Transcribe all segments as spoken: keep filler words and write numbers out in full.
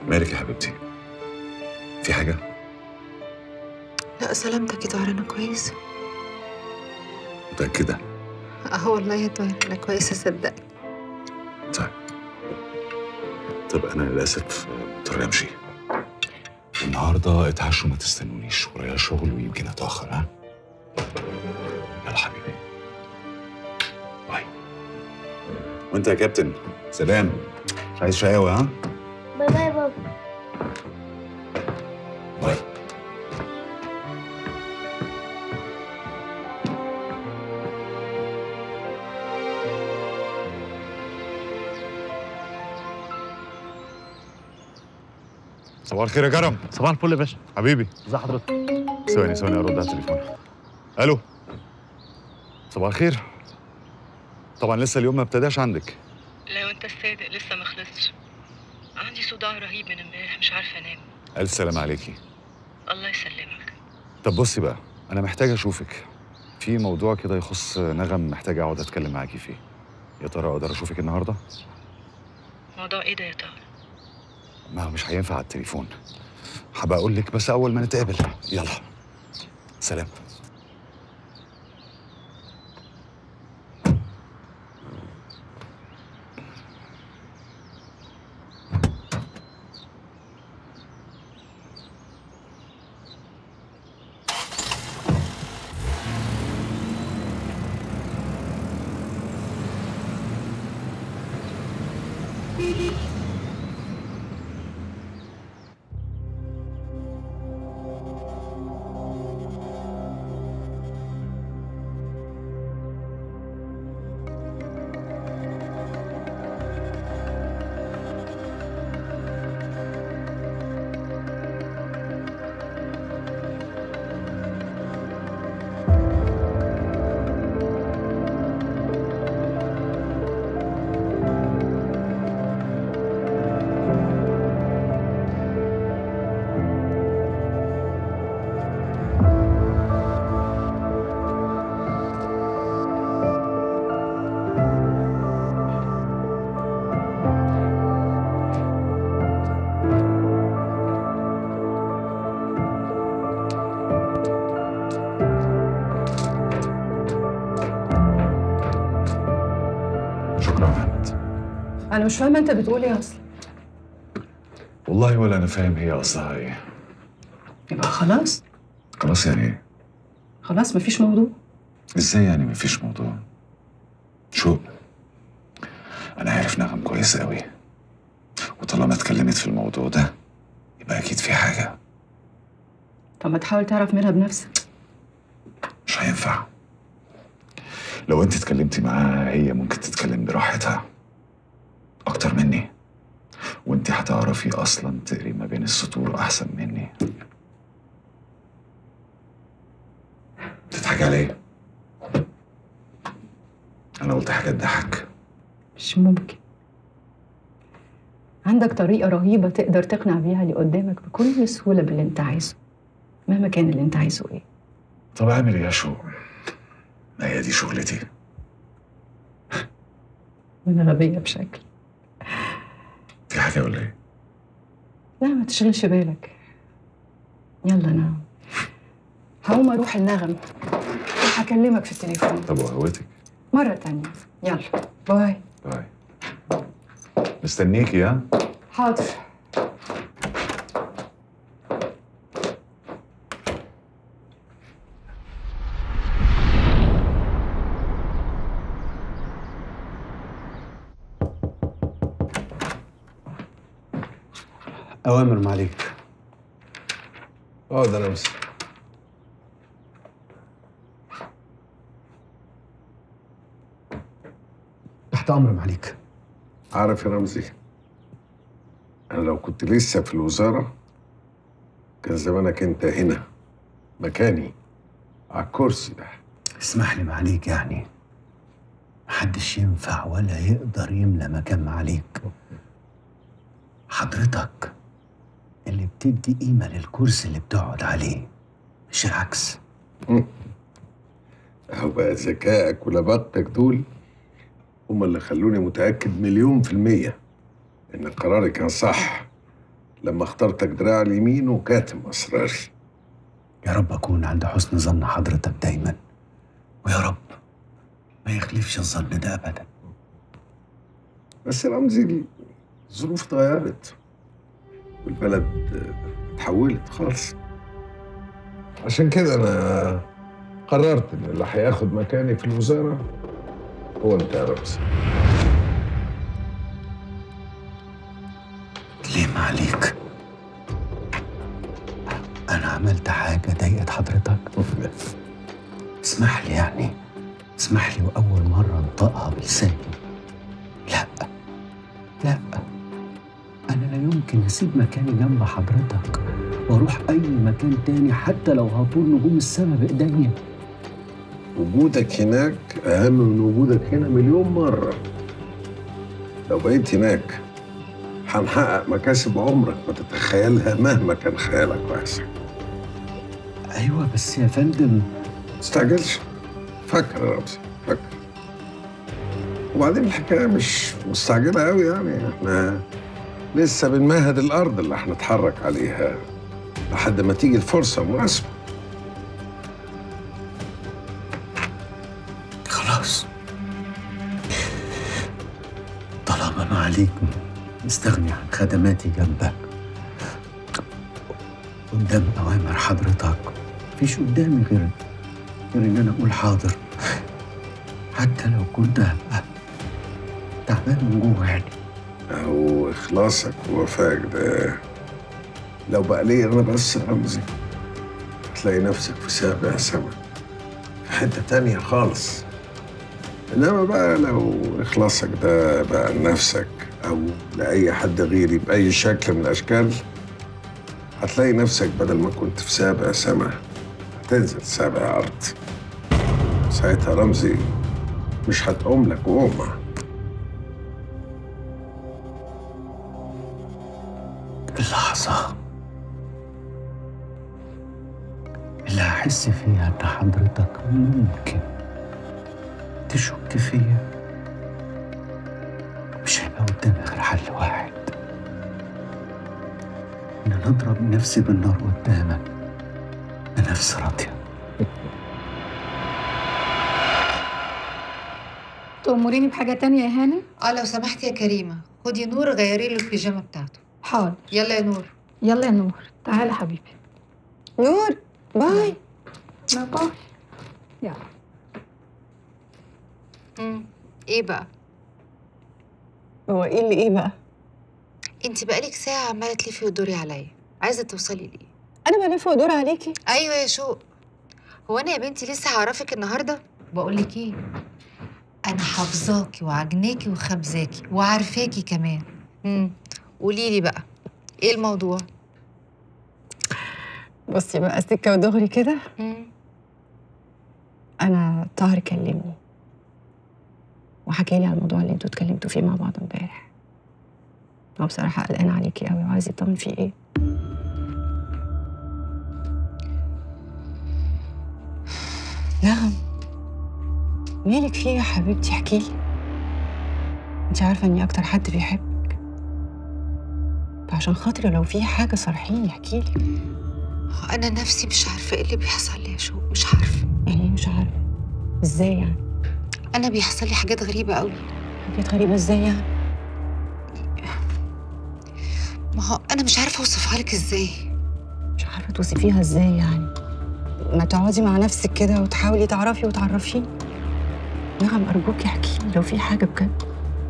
مالك يا حبيبتي؟ في حاجة؟ لا سلامتك يا طاهر، أنا كويسة. متأكدة؟ أه والله يا طاهر أنا كويسة صدقني. طيب طب أنا للأسف مضطر أمشي. النهاردة اتعشوا، ما تستنونيش، ورايا شغل ويمكن أتأخر. ها؟ يلا حبيبي، باي. وأنت يا كابتن سلام، مش عايز شقاوة. ها؟ باي باي بابا. باي. صباح الخير يا كرم. صباح الفل يا باشا. حبيبي ازي حضرتك؟ ثواني ثواني ارد على التليفون. الو، صباح الخير. طبعا لسه اليوم ما ابتداش عندك. لا وانت الصادق لسه ما خلصش. عندي صداع رهيب من امبارح، مش عارفه انام. الف سلامة عليكي. الله يسلمك. طب بصي بقى، انا محتاج اشوفك في موضوع كده يخص نغم، محتاج اقعد اتكلم معاكي فيه. يا ترى اقدر اشوفك النهارده؟ موضوع ايه ده يا طاهر؟ ما هو مش هينفع على التليفون، هبقى اقول لك بس اول ما نتقابل. يلا سلام. شكرا يا احمد. أنا مش فاهمة أنت بتقول إيه أصلا. والله ولا انا فاهم هي قصدها ايه. يبقى خلاص. خلاص يعني ايه؟ خلاص مفيش موضوع. ازاي يعني مفيش موضوع؟ شو، انا عارف نغم كويس قوي، وطالما اتكلمت في الموضوع ده يبقى اكيد في حاجه. طب ما تحاول تعرف منها بنفسك. مش هينفع. لو انت اتكلمتي معاها هي ممكن تتكلم براحتها اكتر مني، وانت هتعرفي اصلا تقري ما بين السطور احسن مني. تضحكي على ايه؟ انا قلت حاجه تضحك؟ مش ممكن. عندك طريقة رهيبة تقدر تقنع بيها اللي قدامك بكل سهولة باللي أنت عايزه، مهما كان اللي أنت عايزه إيه. طب اعمل ايه يا شو؟ ما هي دي شغلتي. أنا غبية بشكل. في حاجه ولا ايه؟ لا ما تشغلش بالك. يلا أنا هقوم أروح النغم وهكلمك في التليفون. طب وقهوتك؟ مرة تانية. يلا باي. باي. مستنيكي. ها؟ حاضر. أوامر معاليك. اقعد يا رمزي. تحت أمر معاليك. عارف يا رمزي، أنا لو كنت لسه في الوزارة كان زمانك أنت هنا مكاني على الكرسي ده. اسمح لي معاليك، يعني محدش ينفع ولا يقدر يملى مكان معاليك. حضرتك اللي بتدي قيمة للكرسي اللي بتقعد عليه، مش العكس. أهو بقى ذكائك ولباقتك دول هم اللي خلوني متأكد مليون في المية إن قراري كان صح لما اخترتك دراع اليمين وكاتم اسراري. يا رب أكون عند حسن ظن حضرتك دايما، ويا رب ما يخلفش الظن ده أبدا. بس يا رمزي الظروف اتغيرت والبلد اتحولت خالص، عشان كده أنا قررت إن اللي هياخد مكاني في الوزارة هو أنت يا رمزي. ليه ما عليك؟ أنا عملت حاجة ضايقت حضرتك؟ اسمح لي يعني، اسمح لي وأول مرة أنطقها بلساني. لا لا، أنا لا يمكن أسيب مكاني جنب حضرتك وأروح أي مكان تاني حتى لو هطول نجوم السما بإيديا. وجودك هناك أهم من وجودك هنا مليون مرة. لو بقيت هناك هنحقق مكاسب عمرك ما تتخيلها مهما كان خيالك واسع. أيوة بس يا فندم ما تستعجلش، فكر يا رمزي فكر. وبعدين الحكاية مش مستعجلة قوي يعني، احنا لسه بنمهد الأرض اللي هنتحرك عليها لحد ما تيجي الفرصة المناسبة. خلاص طالما ما عليك مستغني عن خدماتي جنبك، قدام أوامر حضرتك مفيش قدامي غير غير إن أنا أقول حاضر، حتى لو كنت هبقى تعبان من جوه يعني. أهو إخلاصك ووفائك ده لو بقى لي أنا بس يا رمزي هتلاقي نفسك في سابع سما في حتة تانية خالص. إنما بقى لو إخلاصك ده بقى لنفسك أو لأي حد غيري بأي شكل من الأشكال، هتلاقي نفسك بدل ما كنت في سابع سما هتنزل سابع أرض. ساعتها رمزي مش هتقوم لك قومة. اللحظة اللي هحس فيها إن حضرتك ممكن تشك فيا مش هيبقى قدامي غير حل واحد، إن أنا أضرب نفسي بالنار قدامك بنفس راضية. تأمريني بحاجة تانية يا هانم؟ اه لو سمحتي يا كريمة، خدي نور غيري له البيجامة بتاعته. حاضر. يلا يا نور. يلا يا نور، تعالى حبيبي. نور باي. ما باي. يلا. امم ايه بقى؟ هو ايه اللي ايه بقى؟ انت بقالك ساعة عمالة تلفي وتدوري عليا، عايزة توصلي ليه؟ انا بلف وادور عليكي؟ ايوه يا شوق. هو انا يا بنتي لسه هعرفك النهارده؟ بقول لك ايه؟ انا حافظاكي وعجناكي وخبزاكي وعارفاكي كمان. امم قولي لي بقى ايه الموضوع؟ بصي بقى سكه ودغري كده. امم انا طاهر كلمني وحكى لي على الموضوع اللي انتوا اتكلمتوا فيه مع بعض امبارح. هو بصراحه قلقان عليكي قوي وعايز يطمن فيه ايه. نعم. مالك فيه يا حبيبتي؟ احكي لي. انت عارفه اني اكتر حد بيحبك، فعشان خاطري لو في حاجه صارحيني احكي لي. انا نفسي مش عارفه ايه اللي بيحصل لي يا شوق، مش عارفه. يعني ايه مش عارفه؟ ازاي يعني؟ انا بيحصل لي حاجات غريبه قوي. حاجات غريبه ازاي يعني؟ ما هو انا مش عارفه اوصفها لك ازاي. مش عارفه توصفيها ازاي يعني؟ ما تقعدي مع نفسك كده وتحاولي تعرفي وتعرفيني. نعم ارجوكي احكي لي لو في حاجه بجد.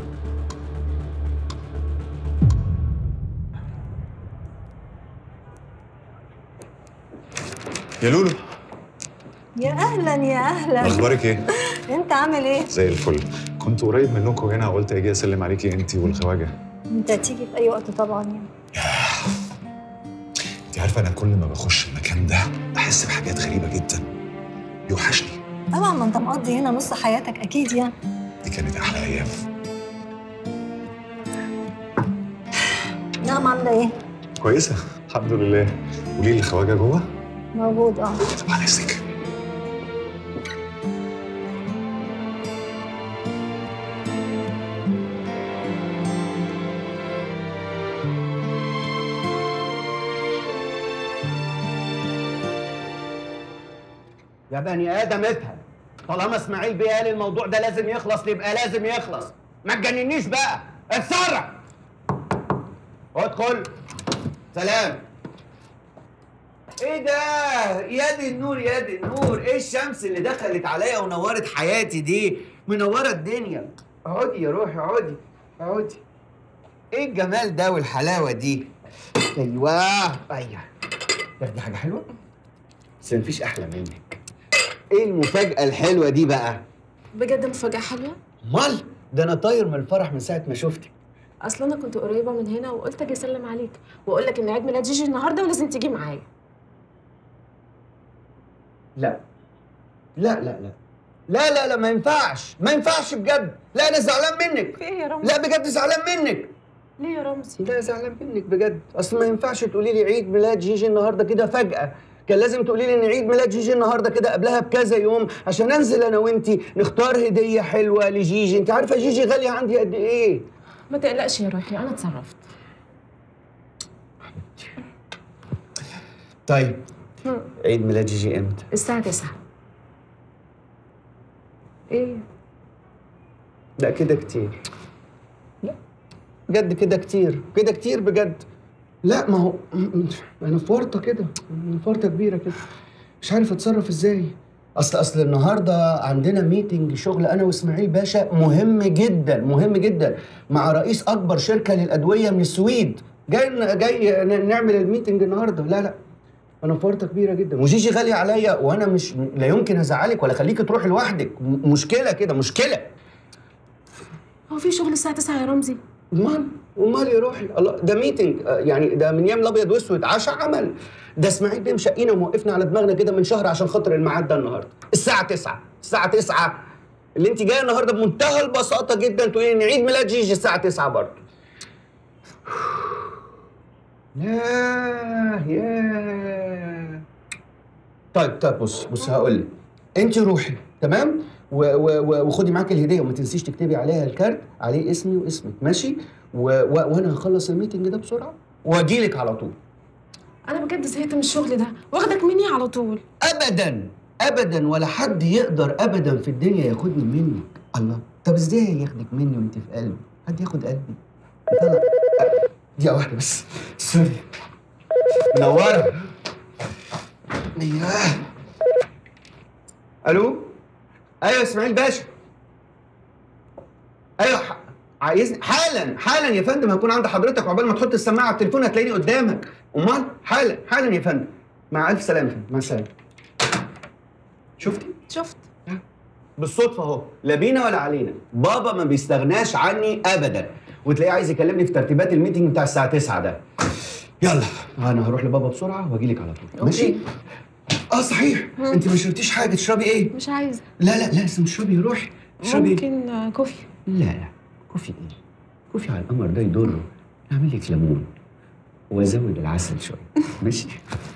يا لولو، يا اهلا يا اهلا. اخبارك ايه؟ انت عامل ايه؟ زي الفل. كنت قريب منكم هنا وقلت اجي اسلم عليكي انت والخواجه. انت تيجي في اي وقت طبعا يعني. انت عارفه انا كل ما بخش المكان ده بحس بحاجات غريبه جدا، بيوحشني. طبعا ما انت مقضي هنا نص حياتك اكيد يعني. دي كانت احلى ايام. نعم عامله ايه؟ كويسه الحمد لله. قولي لي الخواجه جوه؟ موجود اه. طب على اذنك. يا بني ادم افهم، طالما اسماعيل بيه قال الموضوع ده لازم يخلص يبقى لازم يخلص، ما تجننيش بقى، اتسرع. ادخل. سلام. ايه ده؟ يا دي النور يا دي النور، ايه الشمس اللي دخلت عليا ونورت حياتي دي؟ منوره الدنيا. اقعدي يا روحي، اقعدي اقعدي. ايه الجمال ده والحلاوه دي؟ ايوه ايوه. تاخدي حاجه حلوه؟ بس مفيش احلى منك. ايه المفاجاه الحلوه دي بقى؟ بجد مفاجأة حلوة؟ امال ده انا طاير من الفرح من ساعه ما شفتك. اصل انا كنت قريبة من هنا وقلت اجي اسلم عليك واقول لك ان عيد ميلاد جيجي النهارده ولازم تيجي معايا. لا لا لا لا لا لا لا ما ينفعش، ما ينفعش بجد. لا انا زعلان منك. في ايه يا رمزي؟ لا بجد زعلان منك. ليه يا رمزي؟ لا زعلان منك بجد. اصل ما ينفعش تقولي لي عيد ميلاد جيجي النهارده كده فجأة. كان لازم تقولي لي ان عيد ميلاد جيجي النهارده كده قبلها بكذا يوم عشان انزل انا وانتي نختار هديه حلوه لجيجي. انت عارفه جيجي غاليه عندي قد ايه؟ ما تقلقش يا روحي، انا اتصرفت. طيب عيد ميلاد جيجي امتى؟ الساعة تسعة. ايه؟ لا كده كتير. لا بجد كده كتير، كده كتير بجد. لا ما هو انا في ورطه كده، انا في ورطه كبيره كده، مش عارف اتصرف ازاي. اصل اصل النهارده عندنا ميتنج شغل انا واسماعيل باشا مهم جدا مهم جدا مع رئيس اكبر شركه للادويه من السويد. جاي جاي نعمل الميتنج النهارده. لا لا انا في ورطه كبيره جدا وجيجي غاليه عليا وانا مش لا يمكن ازعلك ولا اخليكي تروحي لوحدك. مشكله كده مشكله. هو في شغل الساعة تسعة يا رمزي؟ امال امال يا روحي الله، ده ميتنج يعني ده من ايام الابيض واسود، عشاء عمل. ده اسماعيل بيه مشقينا وموقفنا على دماغنا كده من شهر عشان خاطر الميعاد ده النهارده الساعه تسعة. الساعه تسعة اللي انت جايه النهارده بمنتهى البساطه جدا تقولي ان عيد ميلاد جيجي الساعه تسعة برضه. ياه ياه. طيب طيب بص بص هقول لك، انت روحي تمام وخدي معاكي الهديه وما تنسيش تكتبي عليها الكارت عليه اسمي واسمك ماشي، و... و... وانا هخلص الميتنج ده بسرعه واجي لك على طول. انا بجد زهقت من الشغل ده، واخدك مني على طول. ابدا ابدا ولا حد يقدر ابدا في الدنيا ياخدني منك. الله طب ازاي ياخدك مني وانت في قلبي؟ حد ياخد قلبي؟ طلع دقيقه واحده بس، سوري. منوره. ايوه. الو. ايوه اسماعيل باشا. ايوه ح... عايزني حالا حالا يا فندم. هكون عند حضرتك عقبال ما تحط السماعه على التليفون هتلاقيني قدامك. امال حالا حالا يا فندم. مع الف سلامه يا فندم. مع السلامه. شفتي؟ شفت. بالصدفه اهو، لا بينا ولا علينا. بابا ما بيستغناش عني ابدا وتلاقيه عايز يكلمني في ترتيبات الميتنج بتاع الساعه تسعة ده. يلا انا هروح لبابا بسرعه واجي لك على طول. ماشي؟ اه صحيح مم. انت ما شربتيش حاجه، تشربي ايه؟ مش عايزه. لا لا لازم تشربي، روحي اشربي. ممكن آه كوفي. لا لا كوفي ايه؟ كوفي على القمر ده يضره. اعمل لك ليمون وازود العسل شويه. ماشي؟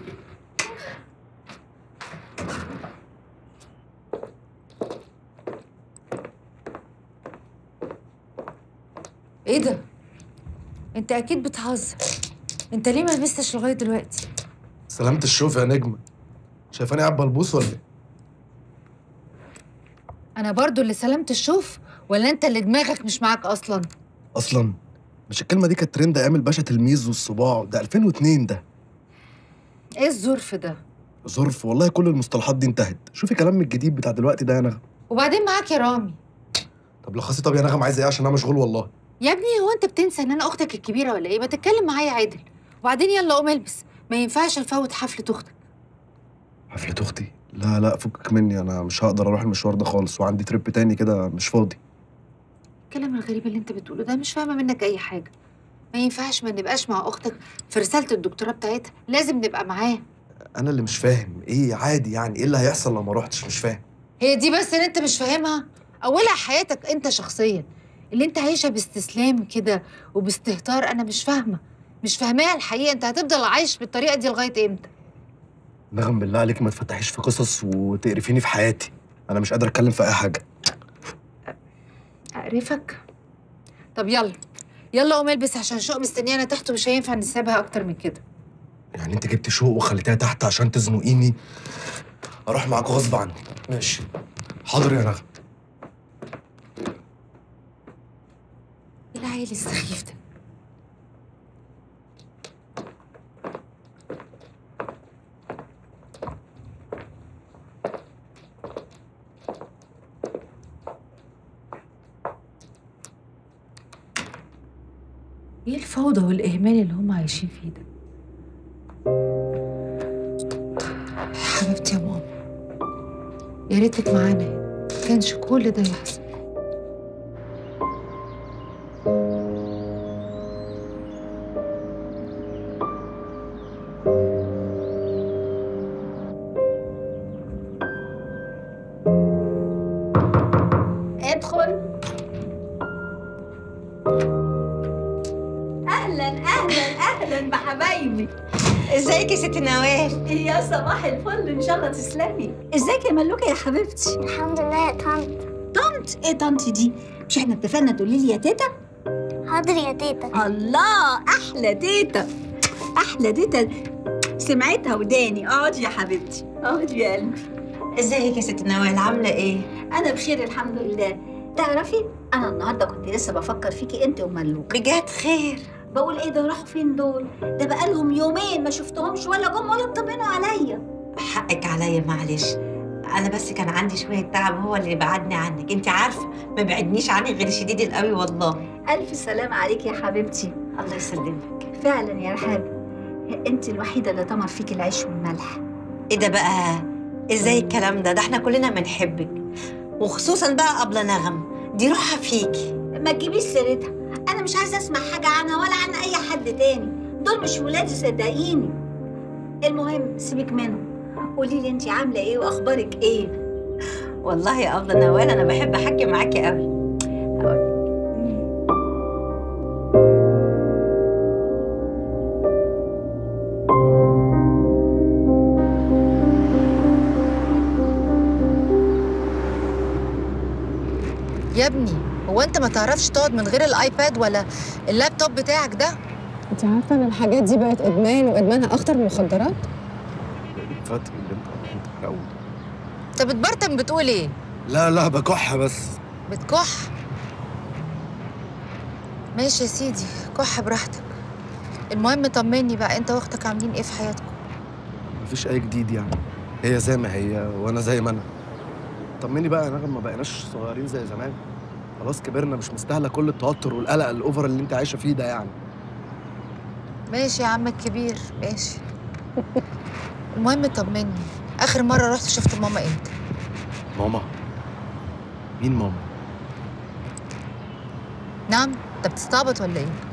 ايه ده؟ انت اكيد بتهزر. انت ليه ما لبستش لغايه دلوقتي؟ سلامة الشوف يا نجمة. شايفاني قاعد بلبوس ولا ايه؟ انا برضو اللي سلامة الشوف ولا انت اللي دماغك مش معاك اصلا؟ اصلا مش الكلمة دي كانت ترند ايام الباشا تلميذ والصباع ده ألفين واتنين ده. ايه الظرف ده؟ ظرف والله كل المصطلحات دي انتهت. شوفي كلام الجديد بتاع دلوقتي ده يا نغم. وبعدين معاك يا رامي. طب لخصي طب يا نغم عايزه ايه عشان انا مشغول والله. يا ابني هو انت بتنسى ان انا اختك الكبيره ولا ايه؟ ما تتكلم معايا عادل. وبعدين يلا قوم البس، ما ينفعش نفوت حفله اختك. حفله اختي؟ لا لا فكك مني، انا مش هقدر اروح المشوار ده خالص وعندي تريب تاني كده مش فاضي. الكلام الغريب اللي انت بتقوله ده مش فاهمه منك اي حاجه. ما ينفعش ما نبقاش مع اختك في رساله الدكتوراه بتاعتها، لازم نبقى معاه. انا اللي مش فاهم ايه عادي يعني ايه اللي هيحصل لو ما روحتش؟ مش فاهم. هي دي بس اللي انت مش فاهمها؟ اولها حياتك انت شخصيا اللي انت عايشها باستسلام كده وباستهتار. انا مش فاهمه مش فاهماها الحقيقه. انت هتفضل عايش بالطريقه دي لغايه امتى؟ نغم بالله عليك ما تفتحيش في قصص وتقرفيني في حياتي. انا مش قادر اتكلم في اي حاجه. اقرفك؟ طب يلا يلا قوم البس عشان شوق مستنيانا تحت ومش هينفع نسيبها اكتر من كده. يعني انت جبت شوق وخليتيها تحت عشان تزنقيني؟ هروح معاكوا غصب عني. ماشي حاضر يا نغم. ايه العيل السخيف ده؟ ايه الفوضى والاهمال اللي هم عايشين فيه ده؟ حبيبتي يا ماما، يا ريتك معانا هنا، ما كانش كل ده يحصل. ادخل. اهلا اهلا اهلا بحبايبي. ازيك يا ست نوال؟ يا صباح الفل، ان شاء الله تسلمي. ازيك يا ملوكه يا حبيبتي؟ الحمد لله يا طنط. طنط؟ ايه طنط دي؟ مش احنا اتفقنا تقولي لي يا تيتا؟ حاضر يا تيتا. الله، احلى تيتا، احلى تيتا سمعتها وداني. اقعدي يا حبيبتي، اقعدي يا قلبي. ازيك يا ست نوال، عامله ايه؟ انا بخير الحمد لله. تعرفي انا النهارده كنت لسه بفكر فيكي انت وملوكه. بجد خير؟ بقول ايه ده، راحوا فين دول؟ ده بقالهم يومين ما شفتهمش، ولا جم ولا اطمنوا عليا. حقك عليا، معلش. انا بس كان عندي شويه تعب هو اللي بعدني عنك. انت عارفه ما بعدنيش عنك غير شديد القوي والله. الف سلام عليك يا حبيبتي. الله يسلمك. فعلا يا رحاب، انت الوحيده اللي تمر فيك العيش والملح. ايه ده بقى؟ ازاي الكلام ده؟ ده احنا كلنا بنحبك، وخصوصا بقى ابله نغم، دي روحها فيكي. ما تجيبيش سيرتها، انا مش عايزه اسمع حاجه عنها ولا عن اي حد تاني. دول مش ولادي صدقيني. المهم سيبك منهم، قولي لي انت عامله ايه واخبارك ايه؟ والله يا ابله نوال انا بحب احكي معاكي قوي. يا ابني، هو انت ما تعرفش تقعد من غير الايباد ولا اللابتوب بتاعك ده؟ انت عارفه ان الحاجات دي بقت ادمان، وادمانها اخطر من المخدرات. فاتك اللي انت بتقول. انت بتبرطم بتقول ايه؟ لا لا بكح بس. بتكح؟ ماشي يا سيدي، كح براحتك. المهم طمني بقى، انت واختك عاملين ايه في حياتكم؟ مفيش اي جديد يعني، هي زي ما هي وانا زي ما انا. طمني بقى يا نغم، ما بقيناش صغيرين زي زمان، خلاص كبرنا، مش مستاهله كل التوتر والقلق الاوفر اللي انت عايشه فيه ده يعني. ماشي يا عم الكبير، ماشي. المهم طمني، اخر مره رحت شفت ماما امتى؟ ماما؟ مين ماما؟ نعم، انت بتستعبط ولا ايه؟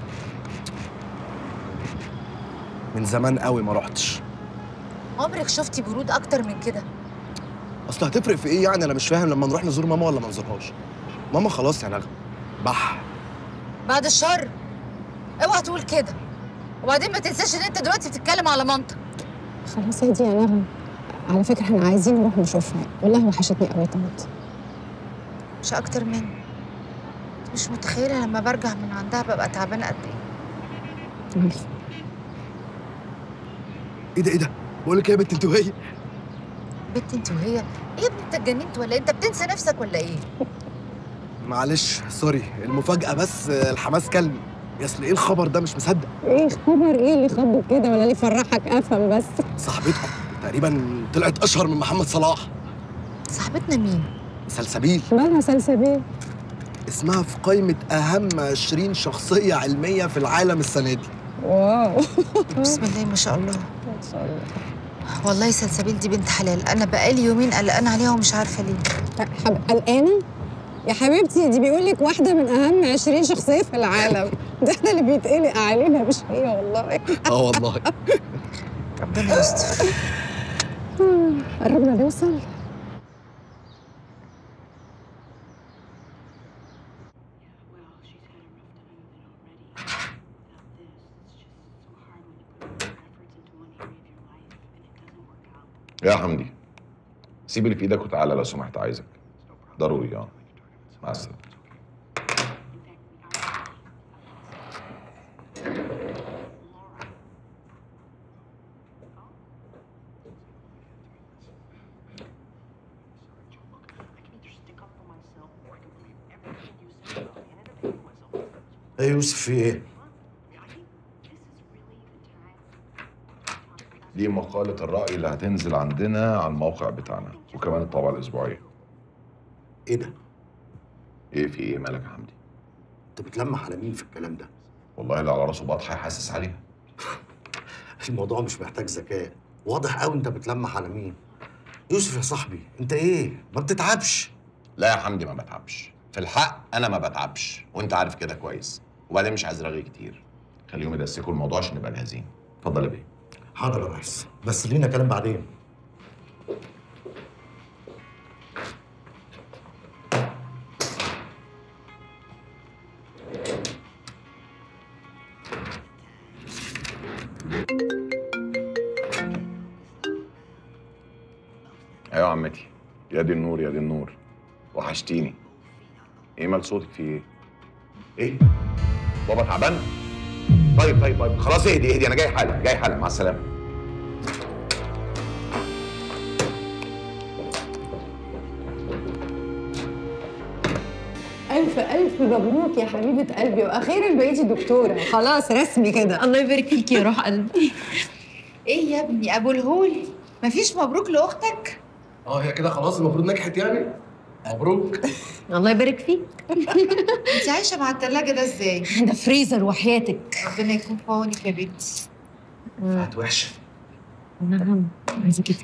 من زمان قوي ما رحتش. عمرك شفتي برود اكتر من كده؟ اصل هتفرق في ايه يعني؟ انا مش فاهم لما نروح نزور ماما ولا ما نزورهاش. ماما خلاص يا نغم، بح. بعد الشر، اوعى تقول كده. وبعدين ما تنساش ان انت دلوقتي بتتكلم على مامتك. خلاص اهدي يا نغم، على فكره احنا عايزين نروح نشوفها، والله وحشتني قوي طنط. مش اكتر مني. مش متخيله لما برجع من عندها ببقى تعبانه قد ايه. عارفه. ايه ده ايه ده؟ بقول لك ايه يا بنت انت وهي؟ بنت انت وهي؟ ايه يا ابني، انت اتجننت ولا ايه؟ انت بتنسى نفسك ولا ايه؟ معلش سوري، المفاجأة بس الحماس كلني. يا اصل ايه الخبر ده؟ مش مصدق. ايه خبر ايه اللي خبط كده ولا اللي يفرحك؟ افهم بس. صاحبتكم تقريبا طلعت اشهر من محمد صلاح. صاحبتنا مين؟ سلسبيل. مالها سلسبيل؟ اسمها في قائمة أهم عشرين شخصية علمية في العالم السنة دي. واو. بسم الله ما شاء الله. ما شاء الله. والله سلسبيل دي بنت حلال، أنا بقالي يومين قلقانة عليها ومش عارفة ليه. قلقانة؟ يا حبيبتي دي بيقول لك واحدة من أهم عشرين شخصية في العالم، ده احنا اللي بيتقلق علينا مش هي والله. اه والله. ربنا يستر. قربنا نوصل. يا حمدي، سيب اللي في ايدك وتعالى لو سمحت، عايزك ضروري. اه مع السلامه. ايه يوسف في ايه؟ دي مقالة الرأي اللي هتنزل عندنا على الموقع بتاعنا وكمان الطبعة الأسبوعية. ايه ده؟ إيه في إيه مالك يا حمدي؟ انت بتلمح على مين في الكلام ده؟ والله اللي على راسه بطحة يحسس عليها. الموضوع مش محتاج ذكاء، واضح قوي انت بتلمح على مين. يوسف يا صاحبي انت ايه؟ ما بتتعبش؟ لا يا حمدي ما بتعبش، في الحق انا ما بتعبش وانت عارف كده كويس، وبعدين مش عايز رغي كتير. خليهم يدسكوا الموضوع عشان نبقى جاهزين. اتفضل يا بيه. حاضر يا ريس، بس لينا كلام بعدين. أيوة يا عمتي، يا دي النور يا دي النور، وحشتيني. إيه مال صوتك في إيه؟ إيه؟ بابا تعبان؟ طيب طيب طيب خلاص اهدي اهدي، أنا جاي حالا جاي حالا، مع السلامة. ألف ألف مبروك يا حبيبة قلبي، وأخيرا بقيتي دكتورة، خلاص رسمي كده. الله يبارك فيك يا روح قلبي. ايه يا ابني ابو الهول، مفيش مبروك لاختك؟ اه هي كده خلاص المفروض نجحت يعني؟ مبروك. الله يبارك فيك. انت عايشه مع التلاجة ده ازاي؟ ده فريزر وحياتك. ربنا يكون في عونك يا بنتي. فات وحشه. نعم عايزة كده.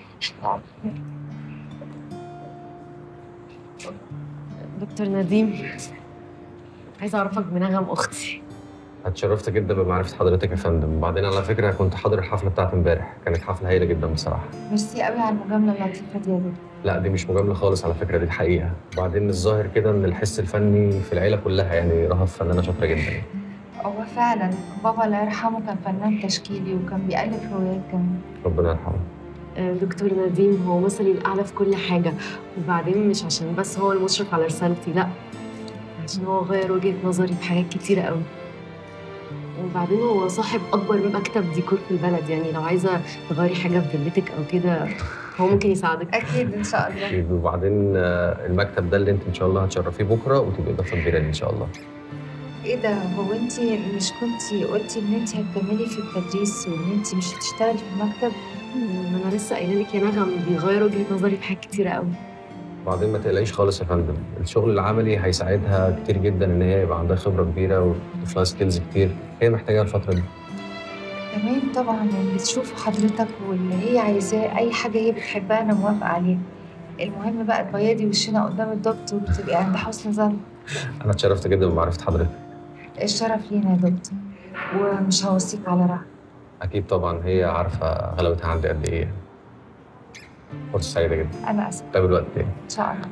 دكتور نديم، عايزة أعرفك بنغم أختي. اتشرفت جدا بمعرفة حضرتك يا فندم، وبعدين على فكرة كنت حاضر الحفلة بتاعت امبارح، كانت حفلة هايلة جدا بصراحة. ميرسي قوي على المجامله اللطيفه دي يا بنتي. لا دي مش مجاملة خالص على فكرة، دي الحقيقة. وبعدين الظاهر كده إن الحس الفني في العيلة كلها، يعني رهف فنانة شاطرة جدا. هو فعلا بابا الله يرحمه كان فنان تشكيلي وكان بيألف روايات كمان. ربنا يرحمه. آه، دكتور نديم هو مثلي الأعلى في كل حاجة، وبعدين مش عشان بس هو المشرف على رسالتي، لا، عشان هو غير وجهة نظري في حاجات كتيرة قوي. وبعدين هو صاحب أكبر مكتب ديكور في البلد، يعني لو عايزة تغيري حاجة في فيلتك أو كده هو ممكن يساعدك. أكيد إن شاء الله. أكيد. وبعدين آه، المكتب ده اللي أنت إن شاء الله هتشرفيه بكرة وتبقي إضافة كبيرة إن شاء الله. ايه ده، هو انت مش كنتي قلتي ان انت هتكملي في التدريس وان انت مش هتشتغلي في المكتب؟ ما أنا لسه قايلة لك يا نغم بيغير وجهة نظري في حاجات كتيرة قوي. وبعدين ما تقلقيش خالص يا فندم، الشغل العملي هيساعدها كتير جدا ان هي يبقى عندها خبره كبيره وتضيف لها سكيلز كتير هي محتاجاها الفتره دي. تمام طبعا، اللي تشوف حضرتك واللي هي عايزاه، اي حاجه هي بتحبها انا موافقه عليها. المهم بقى تبيضي وشنا قدام الدكتور وتبقي عند حسن ظن. انا اتشرفت جدا بمعرفه حضرتك. الشرف لينا يا دكتور، ومش هوصيك على راحه. اكيد طبعا، هي عارفه غلاوتها عندي قد ايه. فرصه سعيده جدا. انا اسفه. نتقابل وقت تاني ان شاء الله.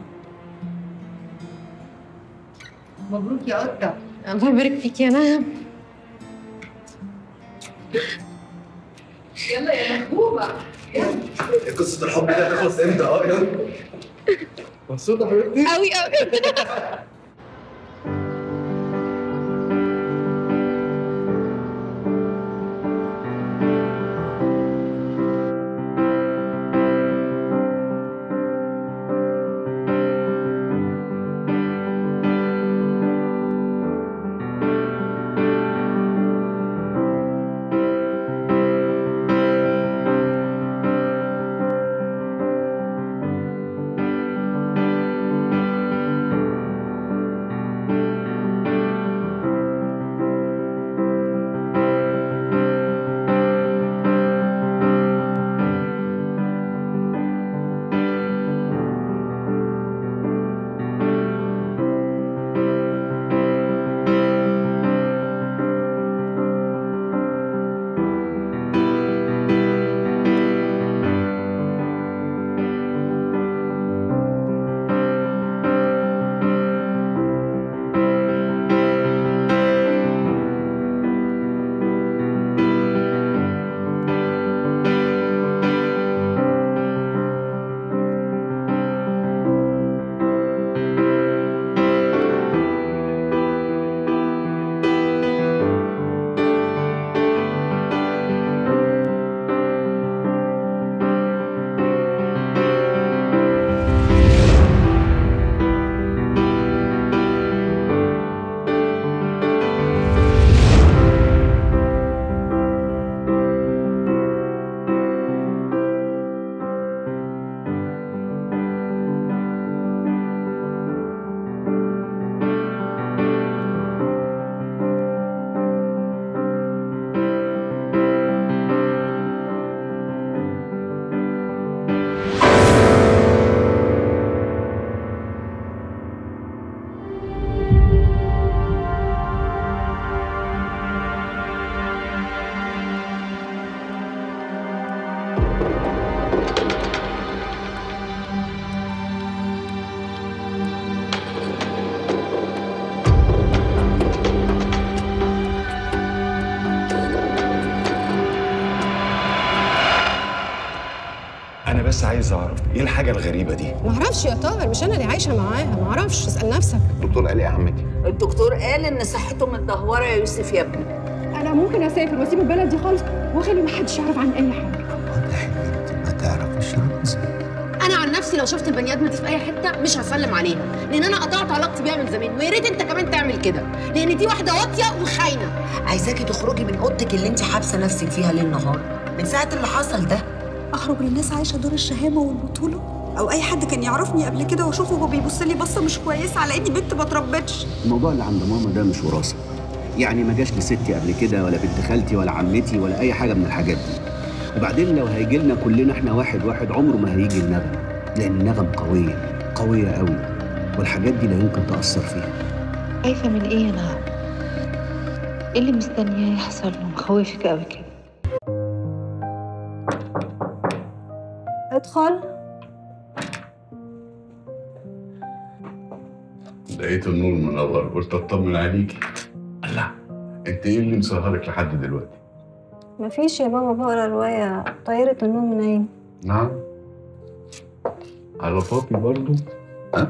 مبروك يا قطه. الله يبارك فيك يا نغم. يلا يا محبوبه يلا. قصة الحب دي هتخلص امتى؟ اه يلا. مبسوطة حبيبتي؟ قوي قوي. بس عايز اعرف ايه الحاجه الغريبه دي؟ ما اعرفش يا طاهر، مش انا اللي عايشه معاها، ما اعرفش، اسال نفسك. الدكتور قال ايه يا عمتي؟ الدكتور قال ان صحته متدهوره يا يوسف يا ابني. انا ممكن اسافر واسيب البلد دي خالص واخلي محدش يعرف عن اي حاجه. ما تعرفش رمزي. انا عن نفسي لو شفت البني ادمه دي في اي حته مش هسلم عليها، لان انا قطعت علاقتي بيها من زمان، ويا ريت انت كمان تعمل كده، لان دي واحده واطيه وخاينه. عايزاكي تخرجي من اوضتك اللي انت حابسه نفسك فيها ليل نهار من ساعه اللي حصل ده. اخرج للناس عايشه دور الشهامه والبطوله، او اي حد كان يعرفني قبل كده واشوفه وهو بيبص لي بصه مش كويسه على اني بنت ما اتربتش. الموضوع اللي عند ماما ده مش وراثه، يعني ما جاش لستي قبل كده ولا بنت خالتي ولا عمتي ولا اي حاجه من الحاجات دي. وبعدين لو هيجي لنا كلنا احنا واحد واحد عمره ما هيجي النغم، لان النغم قويه قويه قوي، والحاجات دي لا يمكن تاثر فيها. خايفه من ايه يا نهار؟ ايه اللي مستنياه يحصل له مخوفك قوي كده؟ ادخل. لقيت النور منور، قلت اطمن عليكي. الله، انت ايه اللي مسهرك لحد دلوقتي؟ مفيش يا بابا، بقرا روايه طيرة النوم من عيني. نعم. على بابي برضو؟ ها؟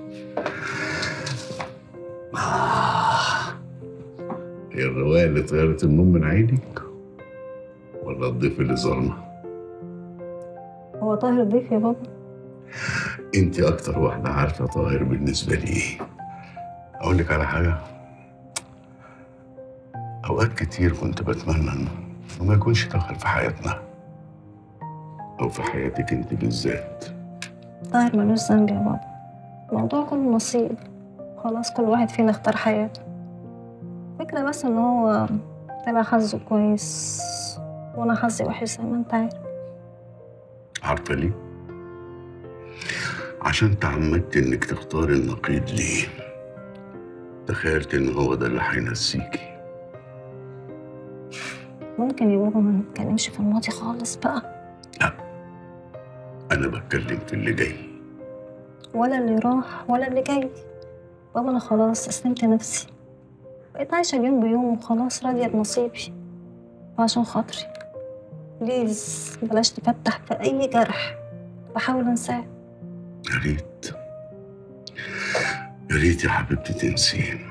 آه. هي الروايه اللي طيرت النوم من عينك ولا الضيف اللي ظلمه؟ هو طاهر ضيف يا بابا؟ انت اكتر واحده عارفه طاهر بالنسبه لي ايه. اقول لك على حاجه، اوقات كتير كنت بتمنى انه ما يكونش دخل في حياتنا او في حياتك انت بالذات. طاهر ملوش ذنب يا بابا، الموضوع كله نصيب، خلاص كل واحد فينا اختار حياته. فكرة بس ان هو طلع حظه كويس وانا حظي وحش زي ما انت عارف. عارفه ليه؟ عشان تعمدت انك تختاري النقيض ليه. تخيلت ان هو ده اللي هينسيكي. ممكن يا بابا ما نتكلمش في الماضي خالص بقى؟ لا، انا بتكلم في اللي جاي. ولا اللي راح ولا اللي جاي بابا، انا خلاص استسلمت نفسي، بقيت عايشه يوم بيوم وخلاص راضيه بنصيبي. وعشان خاطري بليز بلاش تفتح في اي جرح، بحاول انساه. يا ريت يا ريت يا حبيبتي تنسيه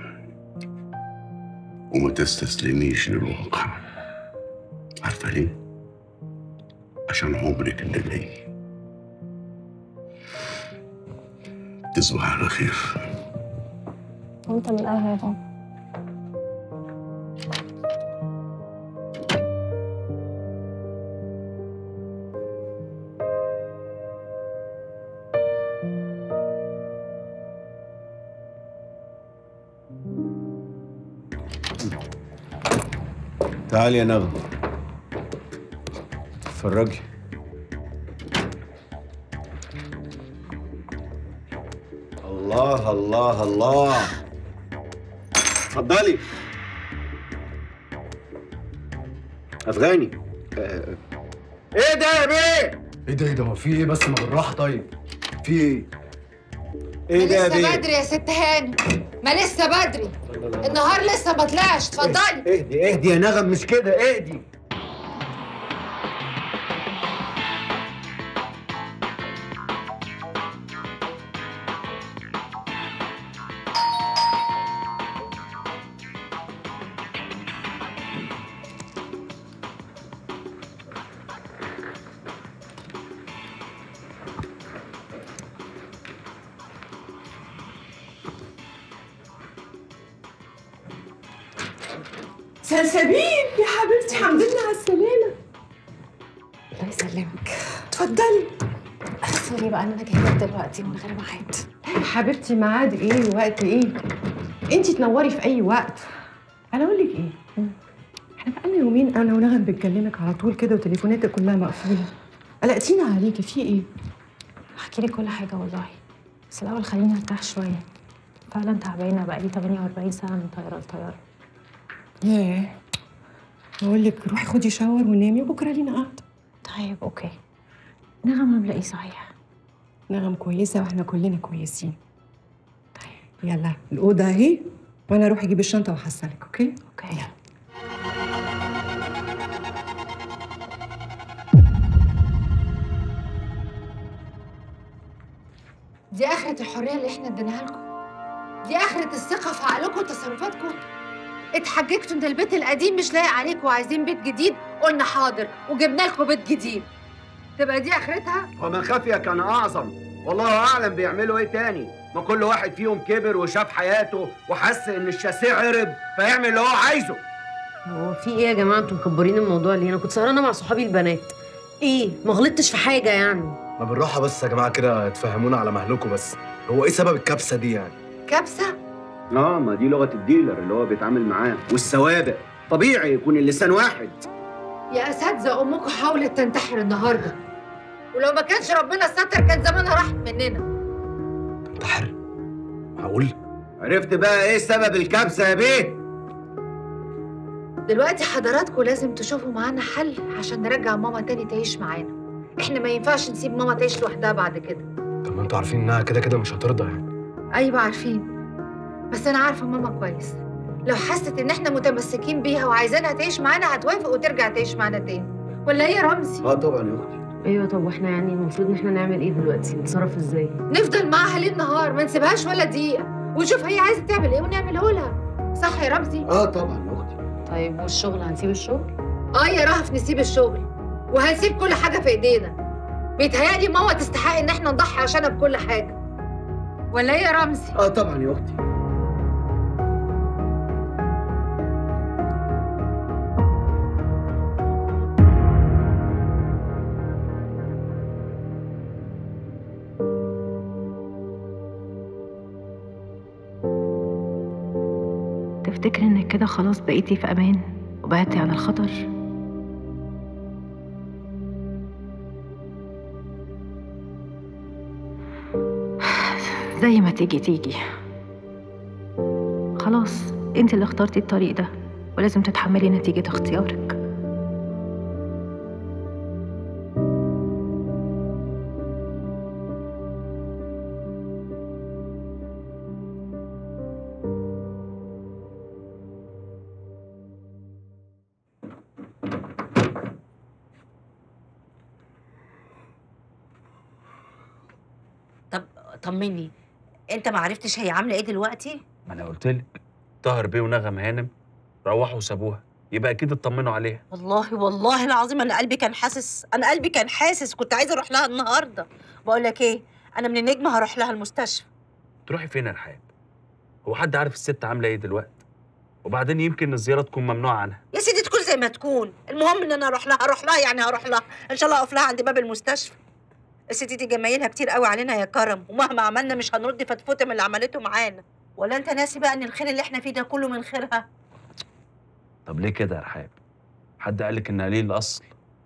وما تستسلميش للواقع. عارفه ليه؟ عشان عمرك اللي جاي. تصبح على خير. وانت من الاهل يا بابا. تعالي يا نغم، اتفرجي. الله الله الله، اتفضلي. افغاني. آه. ايه ده يا بيه؟ ايه ده ايه ده هو في ايه بس؟ ما بالراحه طيب، في ايه؟ ايه ده يا بيه؟ لسه بدري يا ست هاني، ما لسه بدري، النهار لسه ما طلعش، اتفضلي. اهدي اهدي يا نغم، مش كده، اهدي. سلسبيل يا حبيبتي، الحمد لله على السلامة. الله يسلمك. اتفضلي. سوري بقى ان انا جايه دلوقتي من غير ميعاد. يا حبيبتي ميعاد ايه ووقت ايه؟ انتي تنوري في اي وقت. انا اقول لك ايه؟ احنا بقالنا يومين انا ونغم بنكلمك على طول كده وتليفوناتك كلها مقفوله. قلقتينا عليكي، في ايه؟ احكي لك كل حاجه والله، بس الاول خليني ارتاح شويه. فعلا تعبانه، بقالي ثمانية وأربعين ساعه من طياره لطياره. ياه، بقول لك روحي خدي شاور ونامي وبكره لينا قعده. طيب اوكي. نغم عامله ايه صحيح؟ نغم كويسه واحنا كلنا كويسين. طيب يلا الاوضه اهي، وانا اروح اجيب الشنطه واحصلك. اوكي؟ اوكي يلا. دي اخرة الحرية اللي احنا اديناها لكم، دي اخرة الثقة في عقلكم وتصرفاتكم. اتحججتوا ان البيت القديم مش لايق عليكم وعايزين بيت جديد، قلنا حاضر وجبنا لكم بيت جديد. تبقى دي اخرتها؟ ومن خفي كان اعظم، والله اعلم بيعملوا ايه تاني. ما كل واحد فيهم كبر وشاف حياته وحس ان الشاسيه عرب فيعمل اللي هو عايزه. هو في ايه يا جماعه؟ انتوا مكبرين الموضوع ليه؟ انا كنت سهرانه مع صحابي البنات. ايه؟ ما غلطتش في حاجه يعني. ما بالراحه بس يا جماعه كده، تفهمونا على مهلكم بس. هو ايه سبب الكبسه دي يعني؟ كبسه؟ اه، ما دي لغه الديلر اللي هو بيتعامل معاه، والسوابق طبيعي يكون اللسان واحد. يا اساتذه امكم حاولت تنتحر النهارده، ولو ما كانش ربنا ستر كان زمانها راحت مننا. تنتحر؟ معقول؟ عرفت بقى ايه سبب الكبسه يا بيه؟ دلوقتي حضراتكم لازم تشوفوا معانا حل عشان نرجع ماما تاني تعيش معانا. احنا ما ينفعش نسيب ماما تعيش لوحدها بعد كده. طب ما انتوا عارفين انها كده كده مش هترضى يعني. ايوه عارفين، بس انا عارفه ماما كويس. لو حست ان احنا متمسكين بيها وعايزينها تعيش معانا هتوافق وترجع تعيش معانا تاني، ولا ايه يا رمزي؟ اه طبعا يا اختي. ايوه، طب واحنا يعني المفروض ان احنا نعمل ايه دلوقتي؟ نتصرف ازاي؟ نفضل معاها ليل نهار، ما نسيبهاش ولا دقيقه، ونشوف هي عايزه تعمل ايه ونعمله لها. صح يا رمزي؟ اه طبعا يا اختي. طيب والشغل هنسيب الشغل؟ اه يا رهف نسيب الشغل، وهنسيب كل حاجه في ايدينا. بيتهيألي ماما تستحق ان احنا نضحي عشانها بكل حاجه، ولا ايه يا رمزي؟ اه طبعا يا اختي. تفتكري انك كده خلاص بقيتي في امان وبعدتي عن الخطر؟ زي ما تيجي تيجي. خلاص انت اللي اخترتي الطريق ده ولازم تتحملي نتيجة اختيارك. طب طمني، انت ما عرفتش هي عامله ايه دلوقتي؟ ما انا قلت لك طاهر بيه ونغم هانم روحوا وسابوها، يبقى اكيد اطمنوا عليها. والله والله العظيم انا قلبي كان حاسس، انا قلبي كان حاسس، كنت عايزه اروح لها النهارده. بقول لك ايه، انا من النجمه هروح لها المستشفى. تروحي فين يا رحاب؟ هو حد عارف الست عامله ايه دلوقتي؟ وبعدين يمكن الزياره تكون ممنوعه عنها. يا سيدي تكون زي ما تكون، المهم ان انا اروح لها، اروح لها يعني هروح لها ان شاء الله، اقف لها عند باب المستشفى. الست دي جمايلها كتير قوي علينا يا كرم، ومهما عملنا مش هنرد فتفوته من اللي عملته معانا. ولا انت ناسي بقى ان الخير اللي احنا فيه ده كله من خيرها؟ طب ليه كده يا رحاب؟ حد قالك ان قليل الاصل؟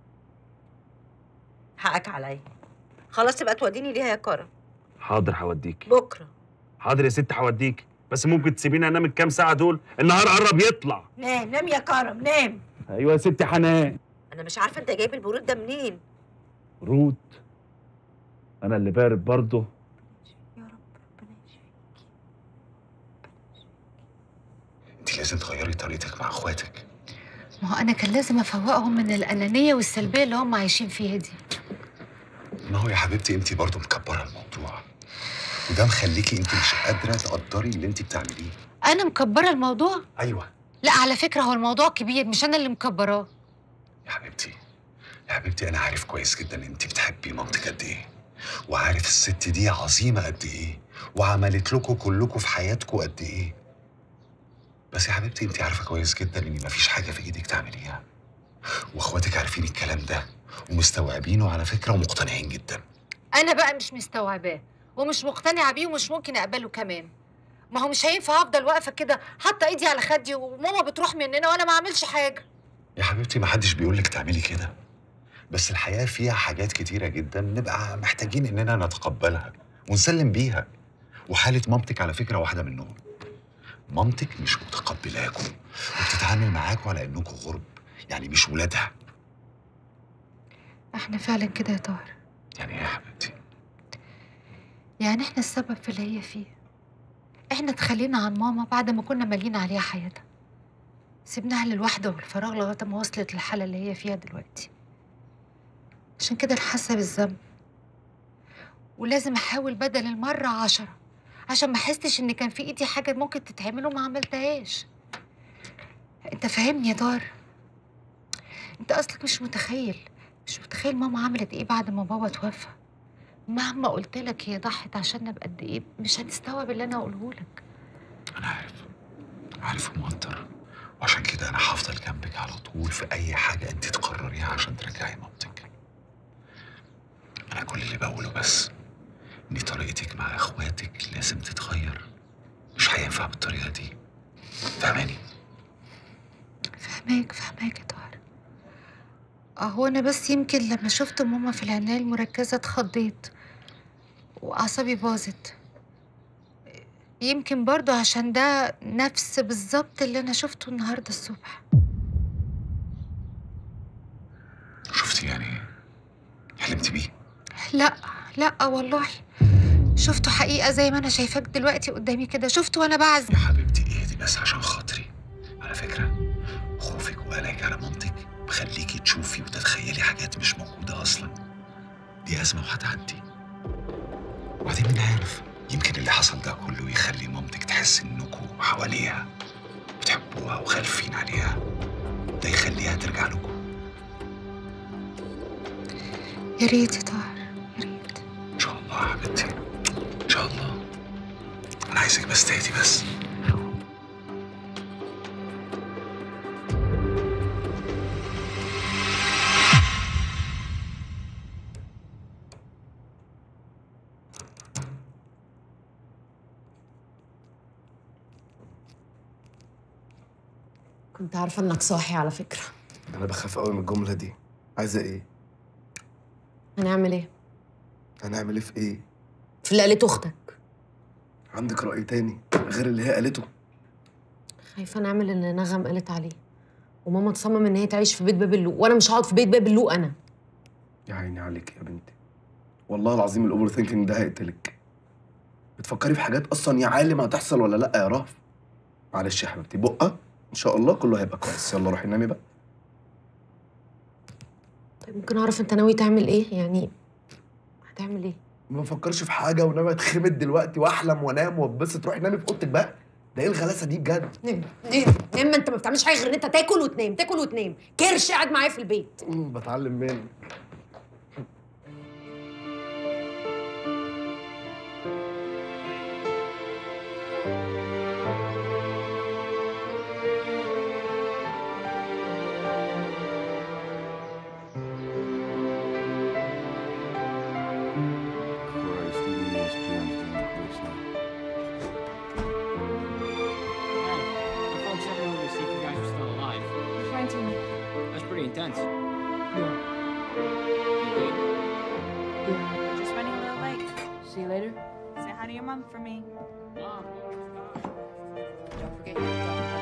حقك عليا. خلاص تبقى توديني ليها يا كرم. حاضر هوديكي بكره. حاضر يا ست هوديكي، بس ممكن تسيبيني انام الكام ساعه دول؟ النهار قرب يطلع. نام نام يا كرم نام. ايوه يا ستي حنان. انا مش عارفه انت جايب البرود ده منين. برود؟ انا اللي بارد برضه. انت لازم تغيري طريقتك مع اخواتك. ما هو انا كان لازم افوقهم من الانانيه والسلبيه اللي هم عايشين فيها دي. ما هو يا حبيبتي انت برضه مكبره الموضوع، وده مخليكي انت مش قادره تقدري اللي انت بتعمليه. انا مكبره الموضوع؟ ايوه. لا على فكره هو الموضوع كبير، مش انا اللي مكبراه. يا حبيبتي يا حبيبتي انا عارف كويس جدا ان انت بتحبي مامتك قد ايه، وعارف الست دي عظيمه قد ايه، وعملت لكم كلكم في حياتكم قد ايه. بس يا حبيبتي انت عارفه كويس جدا ان مفيش حاجه في ايدك تعمليها، واخواتك عارفين الكلام ده ومستوعبينه على فكره ومقتنعين جدا. انا بقى مش مستوعباه ومش مقتنعه بيه ومش ممكن اقبله كمان. ما هو مش هينفع افضل واقفه كده حاطه ايدي على خدي وماما بتروح مننا وانا ما اعملش حاجه. يا حبيبتي ما حدش بيقول لك تعملي كده، بس الحياه فيها حاجات كتيره جدا نبقى محتاجين اننا نتقبلها ونسلم بيها، وحاله مامتك على فكره واحده منهم. مامتك مش متقبلاكم وبتتعامل معاكم على انكم غرب، يعني مش ولادها. احنا فعلا كده يا طاهر. يعني ايه يا حبيبتي؟ يعني احنا السبب في اللي هي فيه. احنا تخلينا عن ماما بعد ما كنا مالين عليها حياتها، سيبناها للوحده والفراغ لغايه ما وصلت للحاله اللي هي فيها دلوقتي. عشان كده انا حاسه بالذنب، ولازم احاول بدل المره عشرة عشان ما احسش ان كان في ايدي حاجه ممكن تتعمل وما عملتهاش. انت فاهمني يا طارق؟ انت اصلك مش متخيل مش متخيل ماما عملت ايه بعد ما بابا توفى. مهما قلت لك هي ضحت عشان نبقى قد ايه مش هتستوعب اللي انا هقوله لك. انا عارف عارف ومقدر، وعشان كده انا هفضل جنبك على طول في اي حاجه انت تقرريها عشان ترجعي مامتك. انا كل اللي بقوله بس ان طريقتك مع اخواتك لازم تتغير، مش هينفع بالطريقه دي. فاهماني؟ فهماك فهماك يا طارق. اهو انا بس يمكن لما شفت ماما في العنايه المركزه اتخضيت واعصابي باظت. يمكن برضو عشان ده نفس بالظبط اللي انا شفته النهارده الصبح. شفتي يعني حلمت بيه؟ لا لا والله شفته حقيقه زي ما انا شايفاك دلوقتي قدامي كده، شفته وانا بعزم. يا حبيبتي اهدي بس عشان خاطري. على فكره خوفك وقلقك على مامتك بخليكي تشوفي وتتخيلي حاجات مش موجوده اصلا. دي ازمه وهتعدي. وبعدين مين عارف، يمكن اللي حصل ده كله يخلي مامتك تحس انكم حواليها بتحبوها وخالفين عليها، ده يخليها ترجع لكم. يا ريت يا طاهر يا ريت. ان شاء الله يا حبيبتي ان شاء الله. انا عايزك بس تهدي بس. كنت عارفة انك صاحي على فكرة. انا بخاف قوي من الجمله دي. عايزه ايه؟ هنعمل ايه؟ هنعمل ايه في ايه؟ في اللي قالته اختك. عندك راي تاني غير اللي هي قالته؟ خايفة نعمل اللي نغم قالت عليه، وماما تصمم ان هي تعيش في بيت باب اللوق، وانا مش هقعد في بيت باب اللوق انا. يا عيني عليك يا بنتي، والله العظيم الاوفر ثينكينج ده هيقتلك. بتفكري في حاجات اصلا يا عالم هتحصل ولا لا يا رهف. معلش يا حبيبتي، بقى ان شاء الله كله هيبقى كويس. يلا روحي نامي بقى. طيب ممكن اعرف انت ناوي تعمل ايه؟ يعني هتعمل ايه؟ ما بفكرش في حاجه وناوي اتخمد دلوقتي واحلم وانام واتبسط. روحي نامي في اوضتك بقى. ده ايه الغلاسه دي بجد؟ نام نام نام، ما انت ما بتعملش حاجه غير ان انت تاكل وتنام تاكل وتنام. كرش قاعد معايا في البيت. بتعلم منك. Intense. Yeah. You good? Yeah. Just running a little late. See you later. Say hi to your mom for me. Mom. Don't forget your